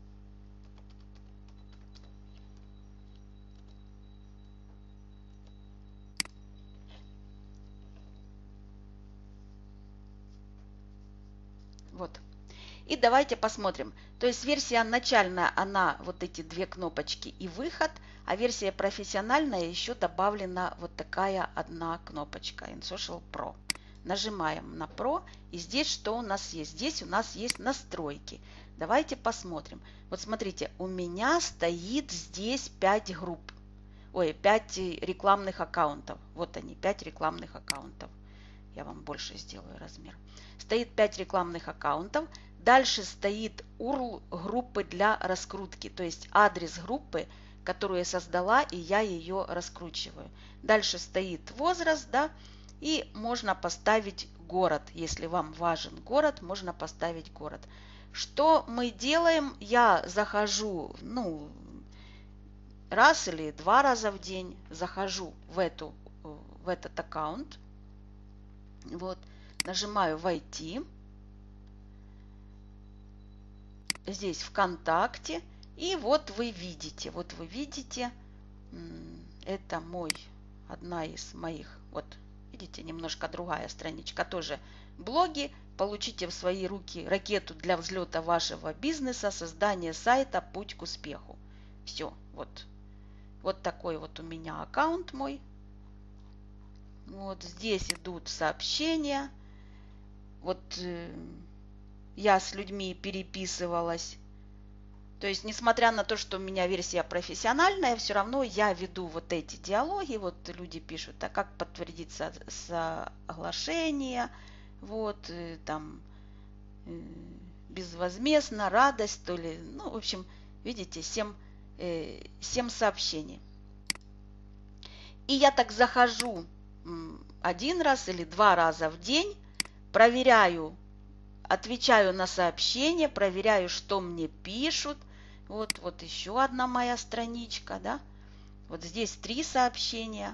Вот. И давайте посмотрим. То есть версия начальная, она вот эти две кнопочки и выход, а версия профессиональная еще добавлена вот такая одна кнопочка InSocial Pro. Нажимаем на Pro, и здесь что у нас есть? Здесь у нас есть настройки. Давайте посмотрим. Вот смотрите, у меня стоит здесь пять групп. Ой, пять рекламных аккаунтов. Вот они, пять рекламных аккаунтов. Я вам больше сделаю размер. Стоит пять рекламных аккаунтов. Дальше стоит ю ар эл группы для раскрутки, то есть адрес группы, которую я создала, и я ее раскручиваю. Дальше стоит возраст, да, и можно поставить город. Если вам важен город, можно поставить город. Что мы делаем? Я захожу, ну, раз или два раза в день, захожу в, эту, в этот аккаунт. Вот, нажимаю «Войти». Здесь ВКонтакте. И вот вы видите, вот вы видите, это мой, одна из моих, вот видите, немножко другая страничка, тоже блоги. Получите в свои руки ракету для взлета вашего бизнеса, создание сайта «Путь к успеху». Все, вот. Вот такой вот у меня аккаунт мой. Вот здесь идут сообщения. Вот э, я с людьми переписывалась. То есть, несмотря на то, что у меня версия профессиональная, все равно я веду вот эти диалоги. Вот люди пишут, а как подтвердить соглашение, вот, там, безвозмездно, радость, то ли, ну, в общем, видите, семь, семь сообщений. И я так захожу один раз или два раза в день, проверяю, отвечаю на сообщения, проверяю, что мне пишут. Вот, вот еще одна моя страничка, да. Вот здесь три сообщения.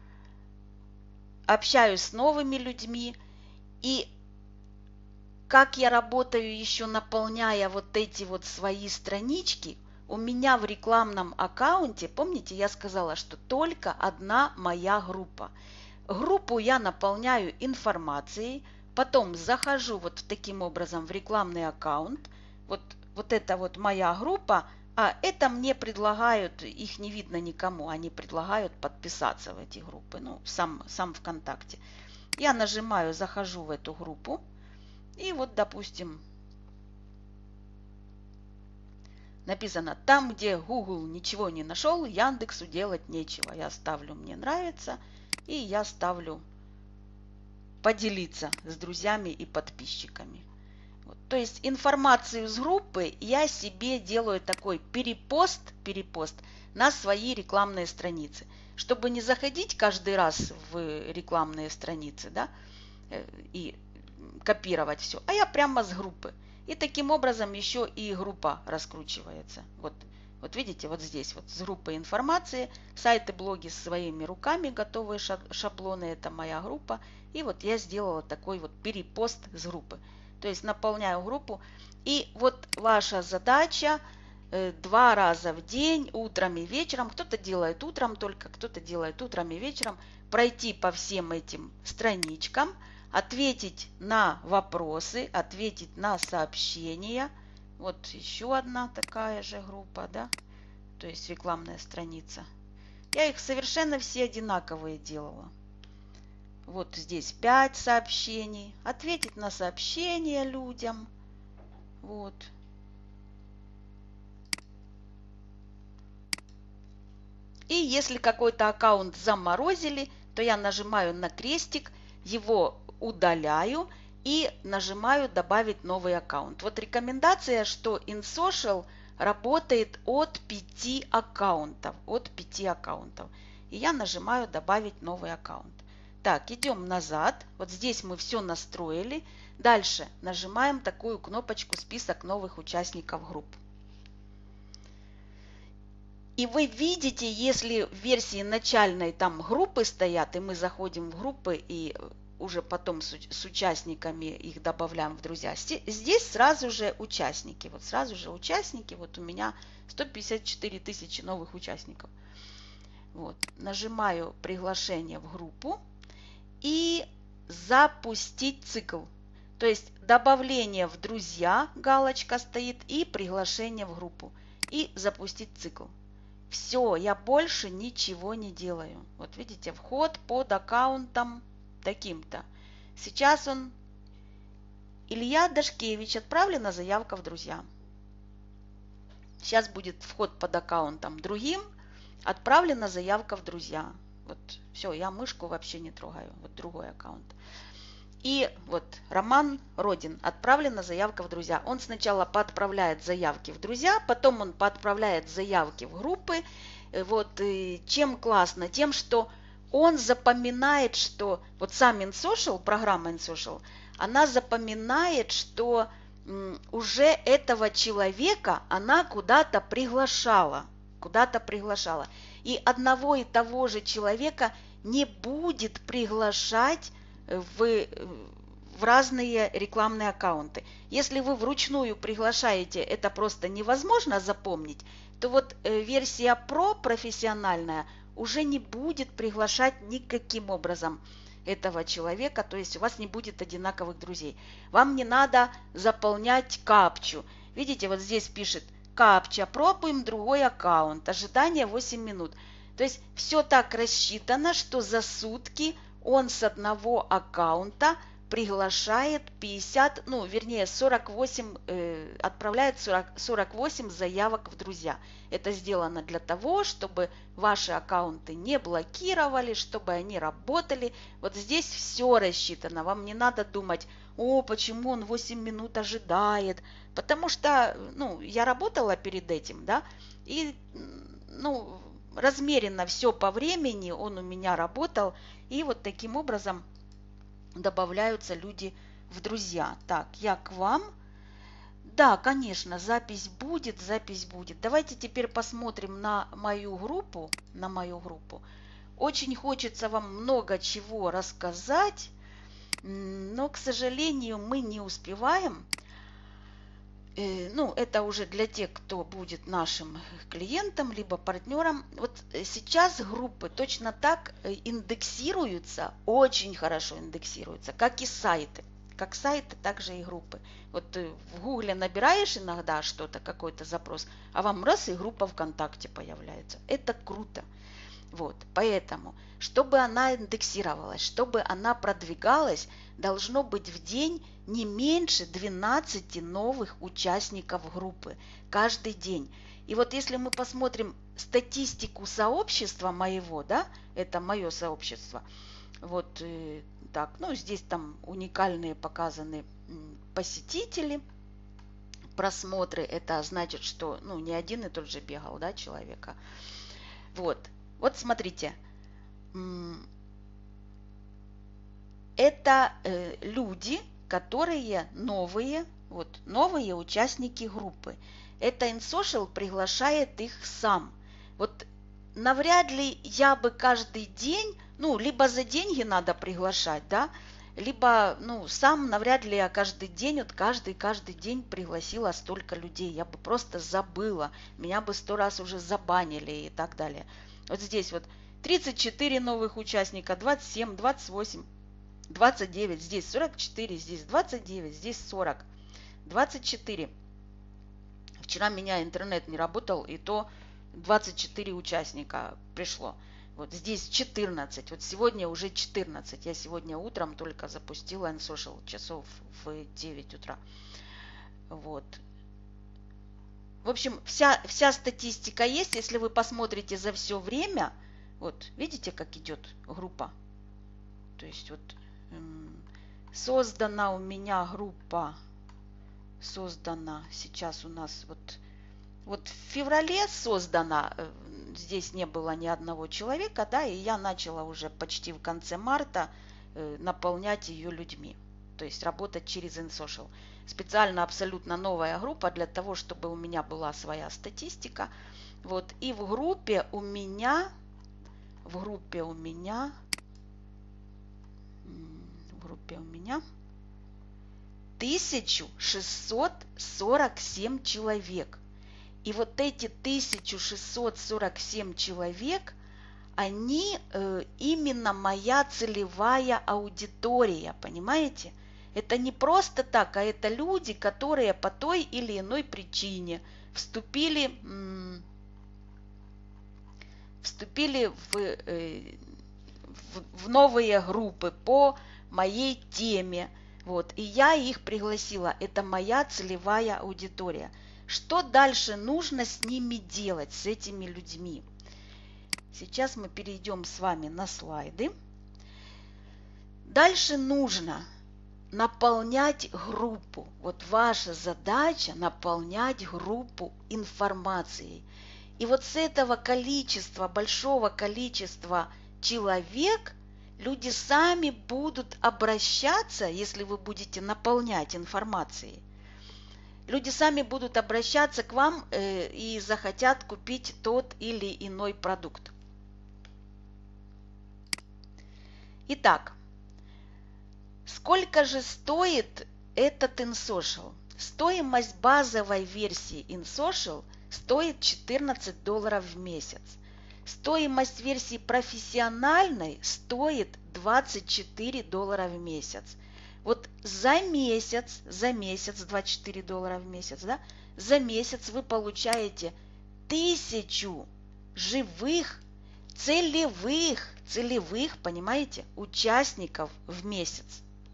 Общаюсь с новыми людьми. И как я работаю еще, наполняя вот эти вот свои странички, у меня в рекламном аккаунте, помните, я сказала, что только одна моя группа. Группу я наполняю информацией, потом захожу вот таким образом в рекламный аккаунт. Вот, вот это вот моя группа, а это мне предлагают, их не видно никому, они предлагают подписаться в эти группы, ну, сам, сам ВКонтакте. Я нажимаю, захожу в эту группу, и вот, допустим, написано, там, где Google ничего не нашел, Яндексу делать нечего. Я ставлю «Мне нравится», и я ставлю «Поделиться с друзьями и подписчиками». Вот. То есть информацию с группы я себе делаю такой перепост, перепост на свои рекламные страницы. Чтобы не заходить каждый раз в рекламные страницы, да, и копировать все, а я прямо с группы. И таким образом еще и группа раскручивается. Вот, вот видите, вот здесь вот с группой информации, сайты, блоги своими руками, готовые шаблоны, это моя группа. И вот я сделала такой вот перепост с группы. То есть наполняю группу. И вот ваша задача э, два раза в день, утром и вечером, кто-то делает утром только, кто-то делает утром и вечером, пройти по всем этим страничкам, ответить на вопросы, ответить на сообщения. Вот еще одна такая же группа, да, то есть рекламная страница. Я их совершенно все одинаковые делала. Вот здесь пять сообщений. Ответить на сообщения людям. Вот. И если какой-то аккаунт заморозили, то я нажимаю на крестик, его удаляю и нажимаю «Добавить новый аккаунт». Вот рекомендация, что InSocial работает от пяти аккаунтов. От пяти аккаунтов. И я нажимаю «Добавить новый аккаунт». Так, идем назад. Вот здесь мы все настроили. Дальше нажимаем такую кнопочку «Список новых участников групп». И вы видите, если в версии начальной там группы стоят, и мы заходим в группы и уже потом с, с участниками их добавляем в друзья, здесь сразу же участники. Вот сразу же участники. Вот у меня сто пятьдесят четыре тысячи новых участников. Вот. Нажимаю приглашение в группу и запустить цикл. То есть добавление в друзья, галочка стоит, и приглашение в группу. И запустить цикл. Все, я больше ничего не делаю. Вот видите, вход под аккаунтом таким-то. Сейчас он Илья Дашкевич, отправлена заявка в друзья. Сейчас будет вход под аккаунтом другим, отправлена заявка в друзья. Вот все, я мышку вообще не трогаю. Вот другой аккаунт. И вот Роман Родин, отправлена заявка в друзья. Он сначала подправляет заявки в друзья, потом он подправляет заявки в группы. Вот и чем классно? Тем, что он запоминает, что вот сам InSocial, программа InSocial, она запоминает, что м, уже этого человека она куда-то приглашала. Куда-то приглашала. И одного и того же человека не будет приглашать В, в разные рекламные аккаунты. Если вы вручную приглашаете, это просто невозможно запомнить, то вот версия Pro профессиональная уже не будет приглашать никаким образом этого человека, то есть у вас не будет одинаковых друзей. Вам не надо заполнять капчу. Видите, вот здесь пишет капча, пробуем другой аккаунт, ожидание восемь минут. То есть все так рассчитано, что за сутки он с одного аккаунта приглашает пятьдесят, ну, вернее, сорок восемь, э, отправляет сорок, сорок восемь заявок в друзья. Это сделано для того, чтобы ваши аккаунты не блокировали, чтобы они работали. Вот здесь все рассчитано. Вам не надо думать, о, почему он восемь минут ожидает. Потому что, ну, я работала перед этим, да, и, ну, размеренно все по времени он у меня работал. И вот таким образом добавляются люди в друзья. Так, я к вам. Да, конечно, запись будет, запись будет. Давайте теперь посмотрим на мою группу. На мою группу. Очень хочется вам много чего рассказать, но, к сожалению, мы не успеваем. Ну, это уже для тех, кто будет нашим клиентом, либо партнером. Вот сейчас группы точно так индексируются, очень хорошо индексируются, как и сайты. Как сайты, также и группы. Вот в Гугле набираешь иногда что-то, какой-то запрос, а вам раз и группа ВКонтакте появляется. Это круто. Вот, поэтому, чтобы она индексировалась, чтобы она продвигалась, должно быть в день не меньше двенадцати новых участников группы каждый день. И вот если мы посмотрим статистику сообщества моего, да, это мое сообщество, вот э, так, ну здесь там уникальные показаны посетители, просмотры, это значит, что, ну, не один и тот же бегал, да, человека. Вот. Вот смотрите, это э, люди, которые новые, вот, новые участники группы. Это InSocial приглашает их сам. Вот навряд ли я бы каждый день, ну, либо за деньги надо приглашать, да, либо, ну, сам навряд ли я каждый день, вот каждый, каждый день пригласила столько людей. Я бы просто забыла, меня бы сто раз уже забанили и так далее. Вот здесь вот тридцать четыре новых участника, двадцать семь, двадцать восемь, двадцать девять, здесь сорок четыре, здесь двадцать девять, здесь сорок, двадцать четыре. Вчера у меня интернет не работал, и то двадцать четыре участника пришло. Вот здесь четырнадцать. Вот сегодня уже четырнадцать. Я сегодня утром только запустила InSocial часов в девять утра. Вот. В общем, вся, вся статистика есть. Если вы посмотрите за все время, вот видите, как идет группа. То есть вот эм, создана у меня группа. Создана сейчас у нас вот... Вот в феврале создана, здесь не было ни одного человека, да, и я начала уже почти в конце марта э, наполнять ее людьми, то есть работать через InSocial. Специально абсолютно новая группа для того, чтобы у меня была своя статистика. Вот, и в группе у меня, в группе у меня, в группе у меня тысяча шестьсот сорок семь человек. И вот эти тысяча шестьсот сорок семь человек, они э, именно моя целевая аудитория, понимаете? Это не просто так, а это люди, которые по той или иной причине вступили, м, вступили в, э, в, в новые группы по моей теме. Вот, и я их пригласила. Это моя целевая аудитория. Что дальше нужно с ними делать, с этими людьми? Сейчас мы перейдем с вами на слайды. Дальше нужно наполнять группу. Вот ваша задача наполнять группу информацией. И вот с этого количества, большого количества человек, люди сами будут обращаться, если вы будете наполнять информацией. Люди сами будут обращаться к вам э, и захотят купить тот или иной продукт. Итак, сколько же стоит этот InSocial? Стоимость базовой версии InSocial стоит четырнадцать долларов в месяц. Стоимость версии профессиональной стоит двадцать четыре доллара в месяц. Вот за месяц, за месяц, двадцать четыре доллара в месяц, да, за месяц вы получаете тысячу живых, целевых, целевых, понимаете, участников в месяц.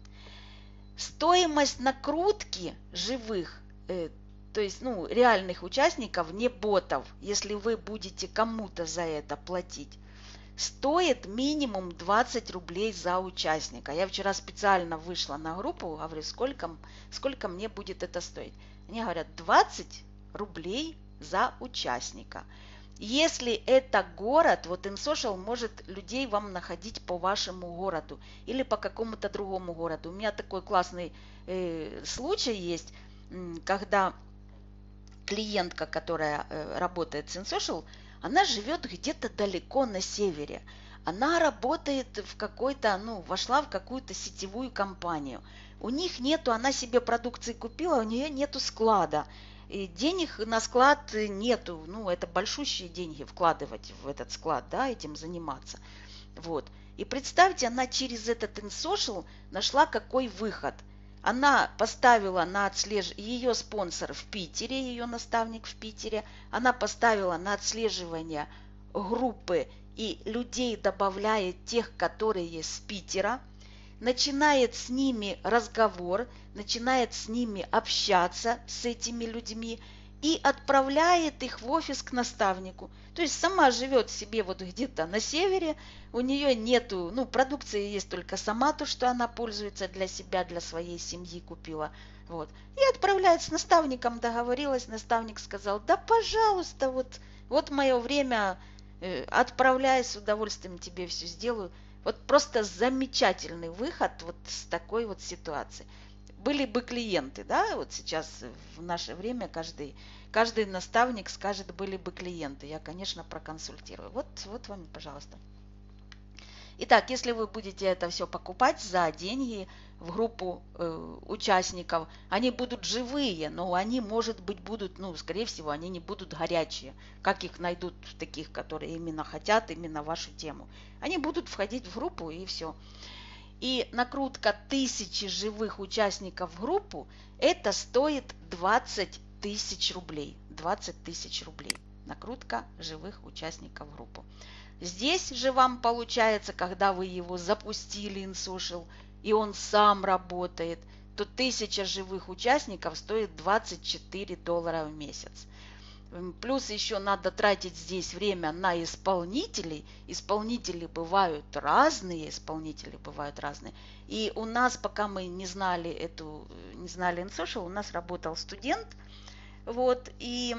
Стоимость накрутки живых, э, то есть, ну, реальных участников, не ботов, если вы будете кому-то за это платить, стоит минимум двадцать рублей за участника. Я вчера специально вышла на группу, говорю, сколько, сколько мне будет это стоить. Они говорят, двадцать рублей за участника. Если это город, вот InSocial может людей вам находить по вашему городу или по какому-то другому городу. У меня такой классный э, случай есть, когда клиентка, которая э, работает с InSocial, она живет где-то далеко на севере. Она работает в какой-то, ну, вошла в какую-то сетевую компанию. У них нету, она себе продукции купила, у нее нету склада. И денег на склад нету. Ну, это большущие деньги вкладывать в этот склад, да, этим заниматься. Вот. И представьте, она через этот InSocial нашла какой выход. Она поставила на отслеживание, ее спонсор в Питере, ее наставник в Питере, она поставила на отслеживание группы и людей добавляет тех, которые с Питера, начинает с ними разговор, начинает с ними общаться, с этими людьми, и отправляет их в офис к наставнику. То есть сама живет себе вот где-то на севере, у нее нету, ну, продукции есть только сама, то, что она пользуется для себя, для своей семьи купила. Вот. И отправляет с наставником, договорилась, наставник сказал, да, пожалуйста, вот, вот мое время, э, отправляй, с удовольствием тебе все сделаю. Вот просто замечательный выход вот с такой вот ситуации. были бы клиенты, да, вот сейчас в наше время каждый, каждый наставник скажет, были бы клиенты. Я, конечно, проконсультирую. Вот, вот вам, пожалуйста. Итак, если вы будете это все покупать за деньги в группу э, участников, они будут живые, но они, может быть, будут, ну, скорее всего, они не будут горячие. Как их найдут таких, которые именно хотят, именно вашу тему? Они будут входить в группу и все. И накрутка тысячи живых участников в группу, это стоит двадцать тысяч рублей. двадцать тысяч рублей. Накрутка живых участников в группу. Здесь же вам получается, когда вы его запустили InSocial, и он сам работает, то тысяча живых участников стоит двадцать четыре доллара в месяц. Плюс еще надо тратить здесь время на исполнителей. Исполнители бывают разные, исполнители бывают разные. И у нас, пока мы не знали эту, не знали InSocial, у нас работал студент. Вот, и,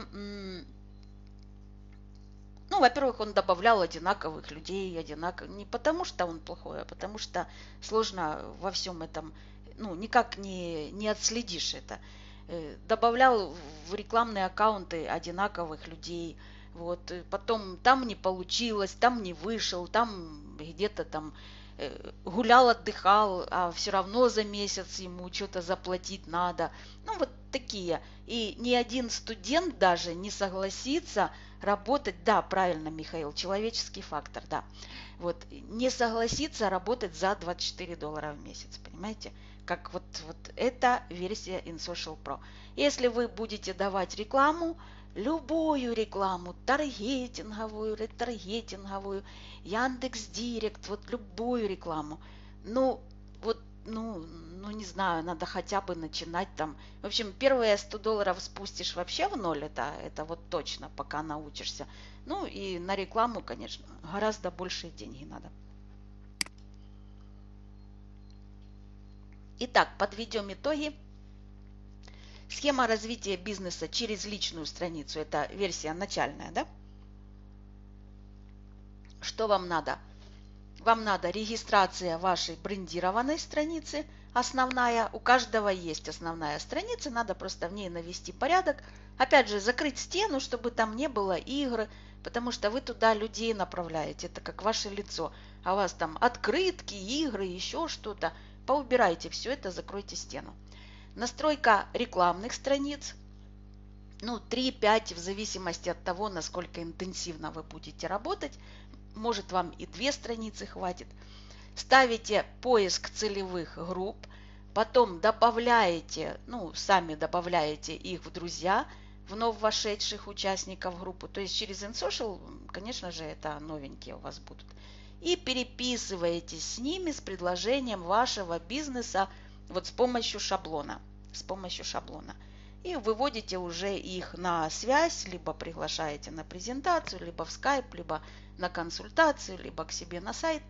ну, во-первых, он добавлял одинаковых людей, одинаков... не потому что он плохой, а потому что сложно во всем этом, ну, никак не, не отследишь это. Добавлял в рекламные аккаунты одинаковых людей. Вот. Потом там не получилось, там не вышел, там где-то там гулял, отдыхал, а все равно за месяц ему что-то заплатить надо. Ну, вот такие. И ни один студент даже не согласится работать, да, правильно, Михаил, человеческий фактор, да. Вот, не согласится работать за двадцать четыре доллара в месяц, понимаете? Как вот, вот эта версия InSocial Pro. Если вы будете давать рекламу, любую рекламу, таргетинговую, ретаргетинговую, Яндекс.Директ, вот любую рекламу, ну, вот, ну, ну, не знаю, надо хотя бы начинать там. В общем, первые сто долларов спустишь вообще в ноль, это, это вот точно, пока научишься. Ну, и на рекламу, конечно, гораздо большие деньги надо. Итак, подведем итоги. Схема развития бизнеса через личную страницу. Это версия начальная, да? Что вам надо? Вам надо регистрация вашей брендированной страницы. Основная. У каждого есть основная страница. Надо просто в ней навести порядок. Опять же, закрыть стену, чтобы там не было игр. Потому что вы туда людей направляете. Это как ваше лицо. А у вас там открытки, игры, еще что-то. Поубирайте все это, закройте стену. Настройка рекламных страниц. Ну, три-пять в зависимости от того, насколько интенсивно вы будете работать. Может, вам и две страницы хватит. Ставите поиск целевых групп. Потом добавляете, ну, сами добавляете их в друзья, вновь вошедших участников группы. То есть через InSocial, конечно же, это новенькие у вас будут. И переписываетесь с ними с предложением вашего бизнеса вот с помощью шаблона. С помощью шаблона. И выводите уже их на связь, либо приглашаете на презентацию, либо в Skype, либо на консультацию, либо к себе на сайт.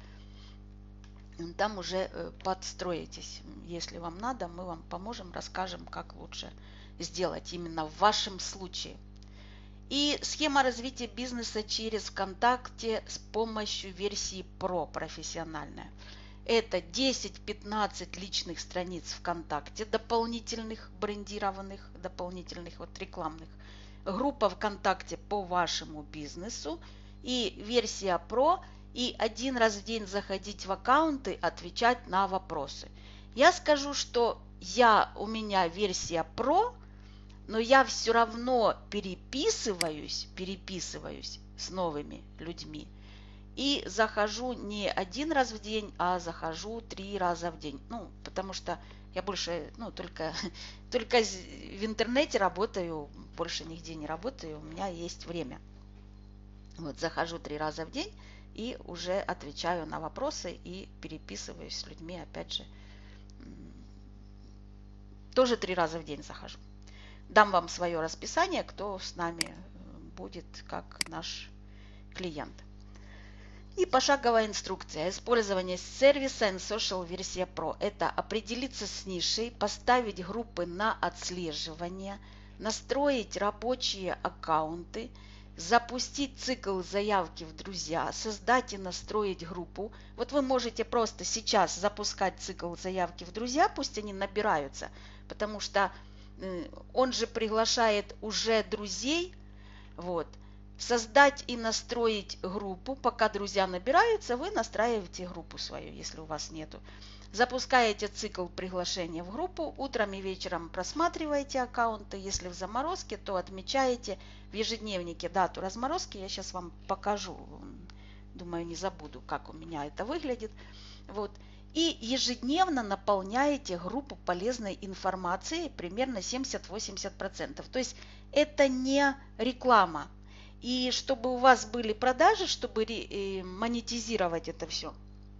Там уже подстроитесь. Если вам надо, мы вам поможем, расскажем, как лучше сделать именно в вашем случае. И схема развития бизнеса через ВКонтакте с помощью версии Pro профессиональная. Это десять-пятнадцать личных страниц ВКонтакте, дополнительных, брендированных, дополнительных, вот рекламных. Группа ВКонтакте по вашему бизнесу и версия Pro. И один раз в день заходить в аккаунты, отвечать на вопросы. Я скажу, что я, у меня версия Pro, но я все равно переписываюсь, переписываюсь с новыми людьми. И захожу не один раз в день, а захожу три раза в день. Ну, потому что я больше, ну, только, только в интернете работаю, больше нигде не работаю, у меня есть время. Вот, захожу три раза в день и уже отвечаю на вопросы и переписываюсь с людьми, опять же, тоже три раза в день захожу. Дам вам свое расписание, кто с нами будет как наш клиент. И пошаговая инструкция. Использование сервиса InSocial версия Pro. Это определиться с нишей, поставить группы на отслеживание, настроить рабочие аккаунты, запустить цикл заявки в друзья, создать и настроить группу. Вот вы можете просто сейчас запускать цикл заявки в друзья, пусть они набираются, потому что он же приглашает уже друзей. Вот. Создать и настроить группу, пока друзья набираются, вы настраиваете группу свою, если у вас нету. Запускаете цикл приглашения в группу, утром и вечером просматриваете аккаунты. Если в заморозке, то отмечаете в ежедневнике дату разморозки. Я сейчас вам покажу, думаю, не забуду, как у меня это выглядит. Вот. И ежедневно наполняете группу полезной информацией примерно семьдесят-восемьдесят процентов. То есть это не реклама. И чтобы у вас были продажи, чтобы монетизировать это все,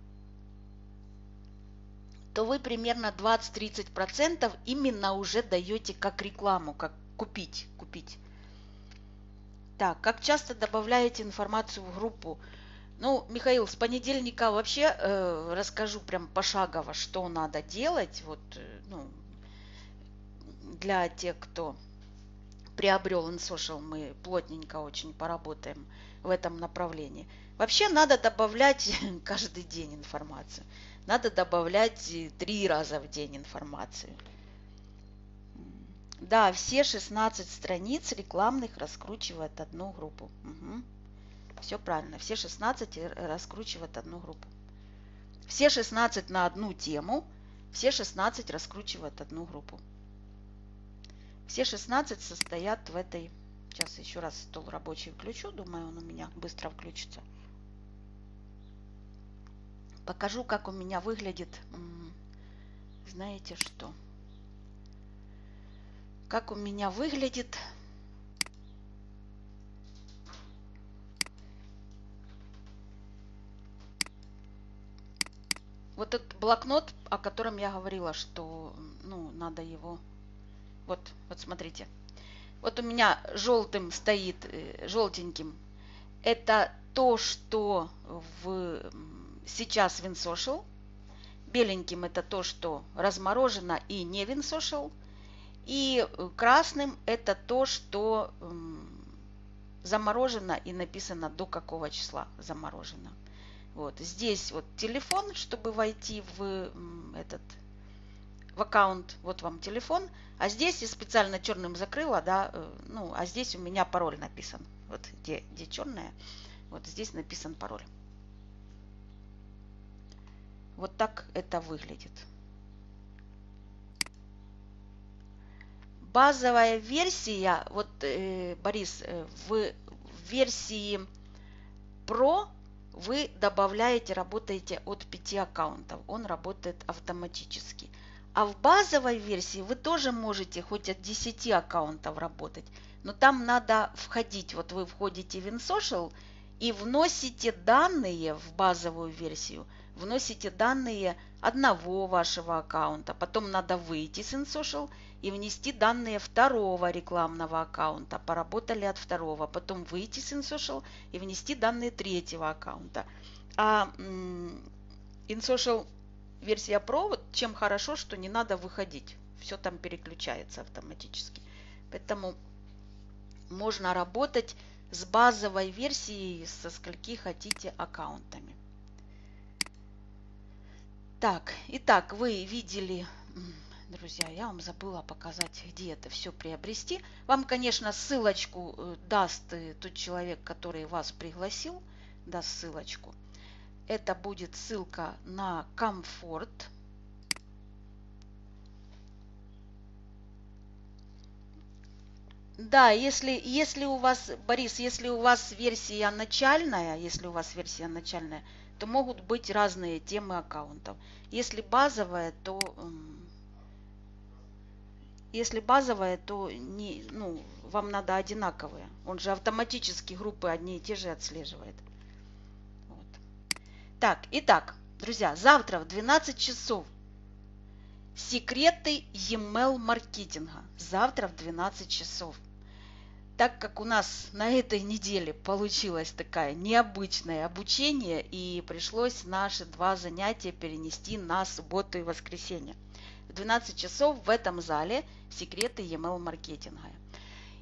то вы примерно двадцать-тридцать процентов именно уже даете как рекламу, как купить, купить. Так, как часто добавляете информацию в группу? Ну, Михаил, с понедельника вообще э, расскажу прям пошагово, что надо делать. Вот, э, ну, для тех, кто приобрел InSocial, мы плотненько очень поработаем в этом направлении. Вообще надо добавлять каждый день информацию. Надо добавлять три раза в день информацию. Да, все шестнадцать страниц рекламных раскручивают одну группу. Угу. Все правильно. Все шестнадцать раскручивают одну группу. Все шестнадцать на одну тему. Все шестнадцать раскручивают одну группу. Все шестнадцать состоят в этой... Сейчас еще раз стол рабочий включу. Думаю, он у меня быстро включится. Покажу, как у меня выглядит, знаете что? Как у меня выглядит вот этот блокнот, о котором я говорила, что, ну, надо его... Вот, вот смотрите. Вот у меня желтым стоит, желтеньким. Это то, что в... сейчас в InSocial. Беленьким это то, что разморожено и не в InSocial. И красным это то, что заморожено и написано до какого числа заморожено. Вот здесь вот телефон, чтобы войти в этот в аккаунт. Вот вам телефон. А здесь я специально черным закрыла, да, ну, а здесь у меня пароль написан. Вот где, где черное, вот здесь написан пароль. Вот так это выглядит. Базовая версия, вот, э, Борис, э, в, в версии Pro вы добавляете, работаете от пяти аккаунтов. Он работает автоматически. А в базовой версии вы тоже можете хоть от десяти аккаунтов работать. Но там надо входить. Вот вы входите в InSocial и вносите данные в базовую версию. Вносите данные одного вашего аккаунта. Потом надо выйти с InSocial и внести данные второго рекламного аккаунта. Поработали от второго. Потом выйти с InSocial и внести данные третьего аккаунта. А InSocial версия Pro, вот чем хорошо, что не надо выходить. Все там переключается автоматически. Поэтому можно работать с базовой версией со скольки хотите аккаунтами. Так, итак, вы видели, друзья, я вам забыла показать, где это все приобрести. Вам, конечно, ссылочку даст тот человек, который вас пригласил, даст ссылочку. Это будет ссылка на комфорт. Да, если, если у вас, Борис, если у вас версия начальная, если у вас версия начальная, то могут быть разные темы аккаунтов. Если базовая, то если базовая, то не, ну, вам надо одинаковые. Он же автоматически группы одни и те же отслеживает. Вот. Так, итак, друзья, завтра в двенадцать часов секреты e-mail маркетинга. Завтра в двенадцать часов. Так как у нас на этой неделе получилось такое необычное обучение и пришлось наши два занятия перенести на субботу и воскресенье. В двенадцать часов в этом зале секреты e-mail маркетинга.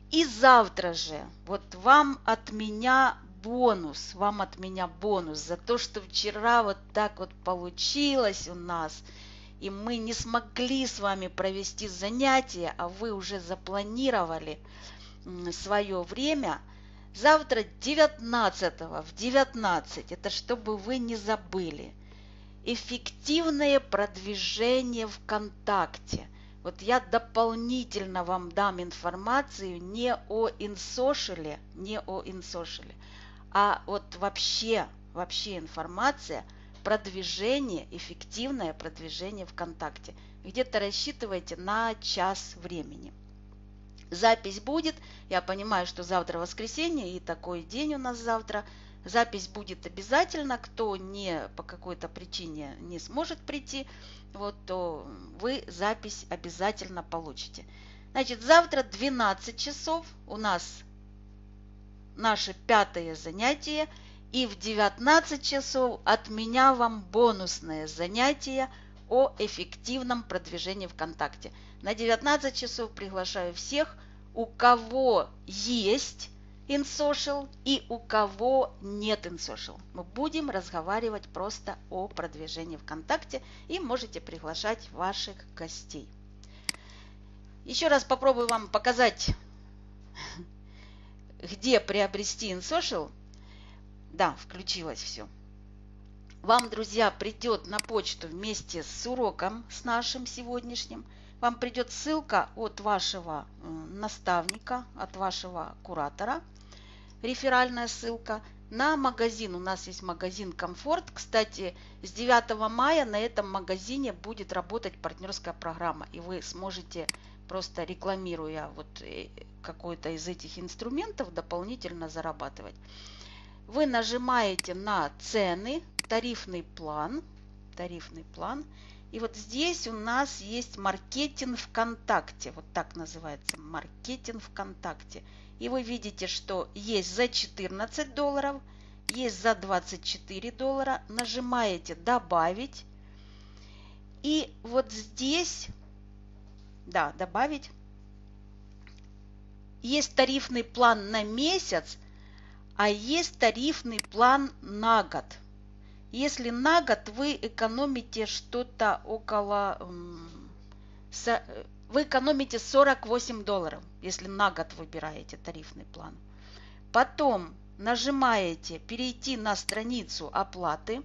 И завтра же вот вам от меня бонус, вам от меня бонус за то, что вчера вот так вот получилось у нас, и мы не смогли с вами провести занятия, а вы уже запланировали свое время. Завтра девятнадцатого в девятнадцать, это чтобы вы не забыли. Эффективное продвижение ВКонтакте. Вот я дополнительно вам дам информацию не о InSocial, не о InSocial, а вот вообще, вообще информация продвижение, эффективное продвижение ВКонтакте. Где-то рассчитывайте на час времени. Запись будет, я понимаю, что завтра воскресенье и такой день у нас завтра. Запись будет обязательно, кто не по какой-то причине не сможет прийти, вот, то вы запись обязательно получите. Значит, завтра двенадцать часов у нас наше пятое занятие, и в девятнадцать часов от меня вам бонусное занятие о эффективном продвижении ВКонтакте. На девятнадцать часов приглашаю всех, у кого есть InSocial и у кого нет InSocial. Мы будем разговаривать просто о продвижении ВКонтакте, и можете приглашать ваших гостей. Еще раз попробую вам показать, где приобрести InSocial. Да, включилось все. Вам, друзья, придет на почту вместе с уроком, с нашим сегодняшним. Вам придет ссылка от вашего наставника, от вашего куратора, реферальная ссылка на магазин. У нас есть магазин Комфорт. Кстати, с девятого мая на этом магазине будет работать партнерская программа. И вы сможете, просто рекламируя вот какой-то из этих инструментов, дополнительно зарабатывать. Вы нажимаете на цены, тарифный план, тарифный план. И вот здесь у нас есть маркетинг ВКонтакте. Вот так называется, маркетинг ВКонтакте. И вы видите, что есть за четырнадцать долларов, есть за двадцать четыре доллара. Нажимаете «Добавить». И вот здесь, да, «Добавить». Есть тарифный план на месяц, а есть тарифный план на год. Если на год вы экономите что-то около... Вы экономите сорок восемь долларов, если на год выбираете тарифный план. Потом нажимаете «Перейти на страницу оплаты».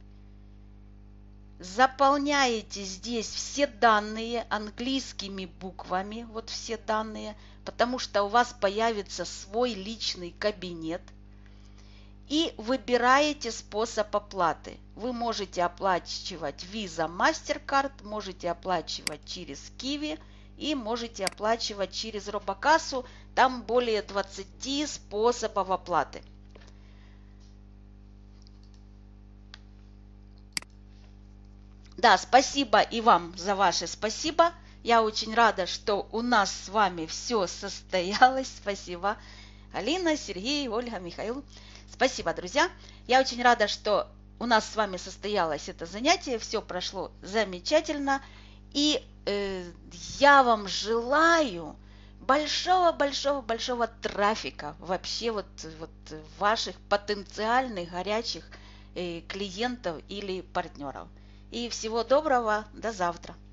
Заполняете здесь все данные английскими буквами, вот все данные, потому что у вас появится свой личный кабинет. И выбираете способ оплаты. Вы можете оплачивать Visa, MasterCard, можете оплачивать через Kiwi и можете оплачивать через Робокассу. Там более двадцати способов оплаты. Да, спасибо и вам за ваше спасибо. Я очень рада, что у нас с вами все состоялось. Спасибо. Алина, Сергей, Ольга, Михаил. Спасибо, друзья. Я очень рада, что у нас с вами состоялось это занятие. Все прошло замечательно. И э, я вам желаю большого-большого-большого трафика вообще вот, вот ваших потенциальных горячих э, клиентов или партнеров. И всего доброго. До завтра.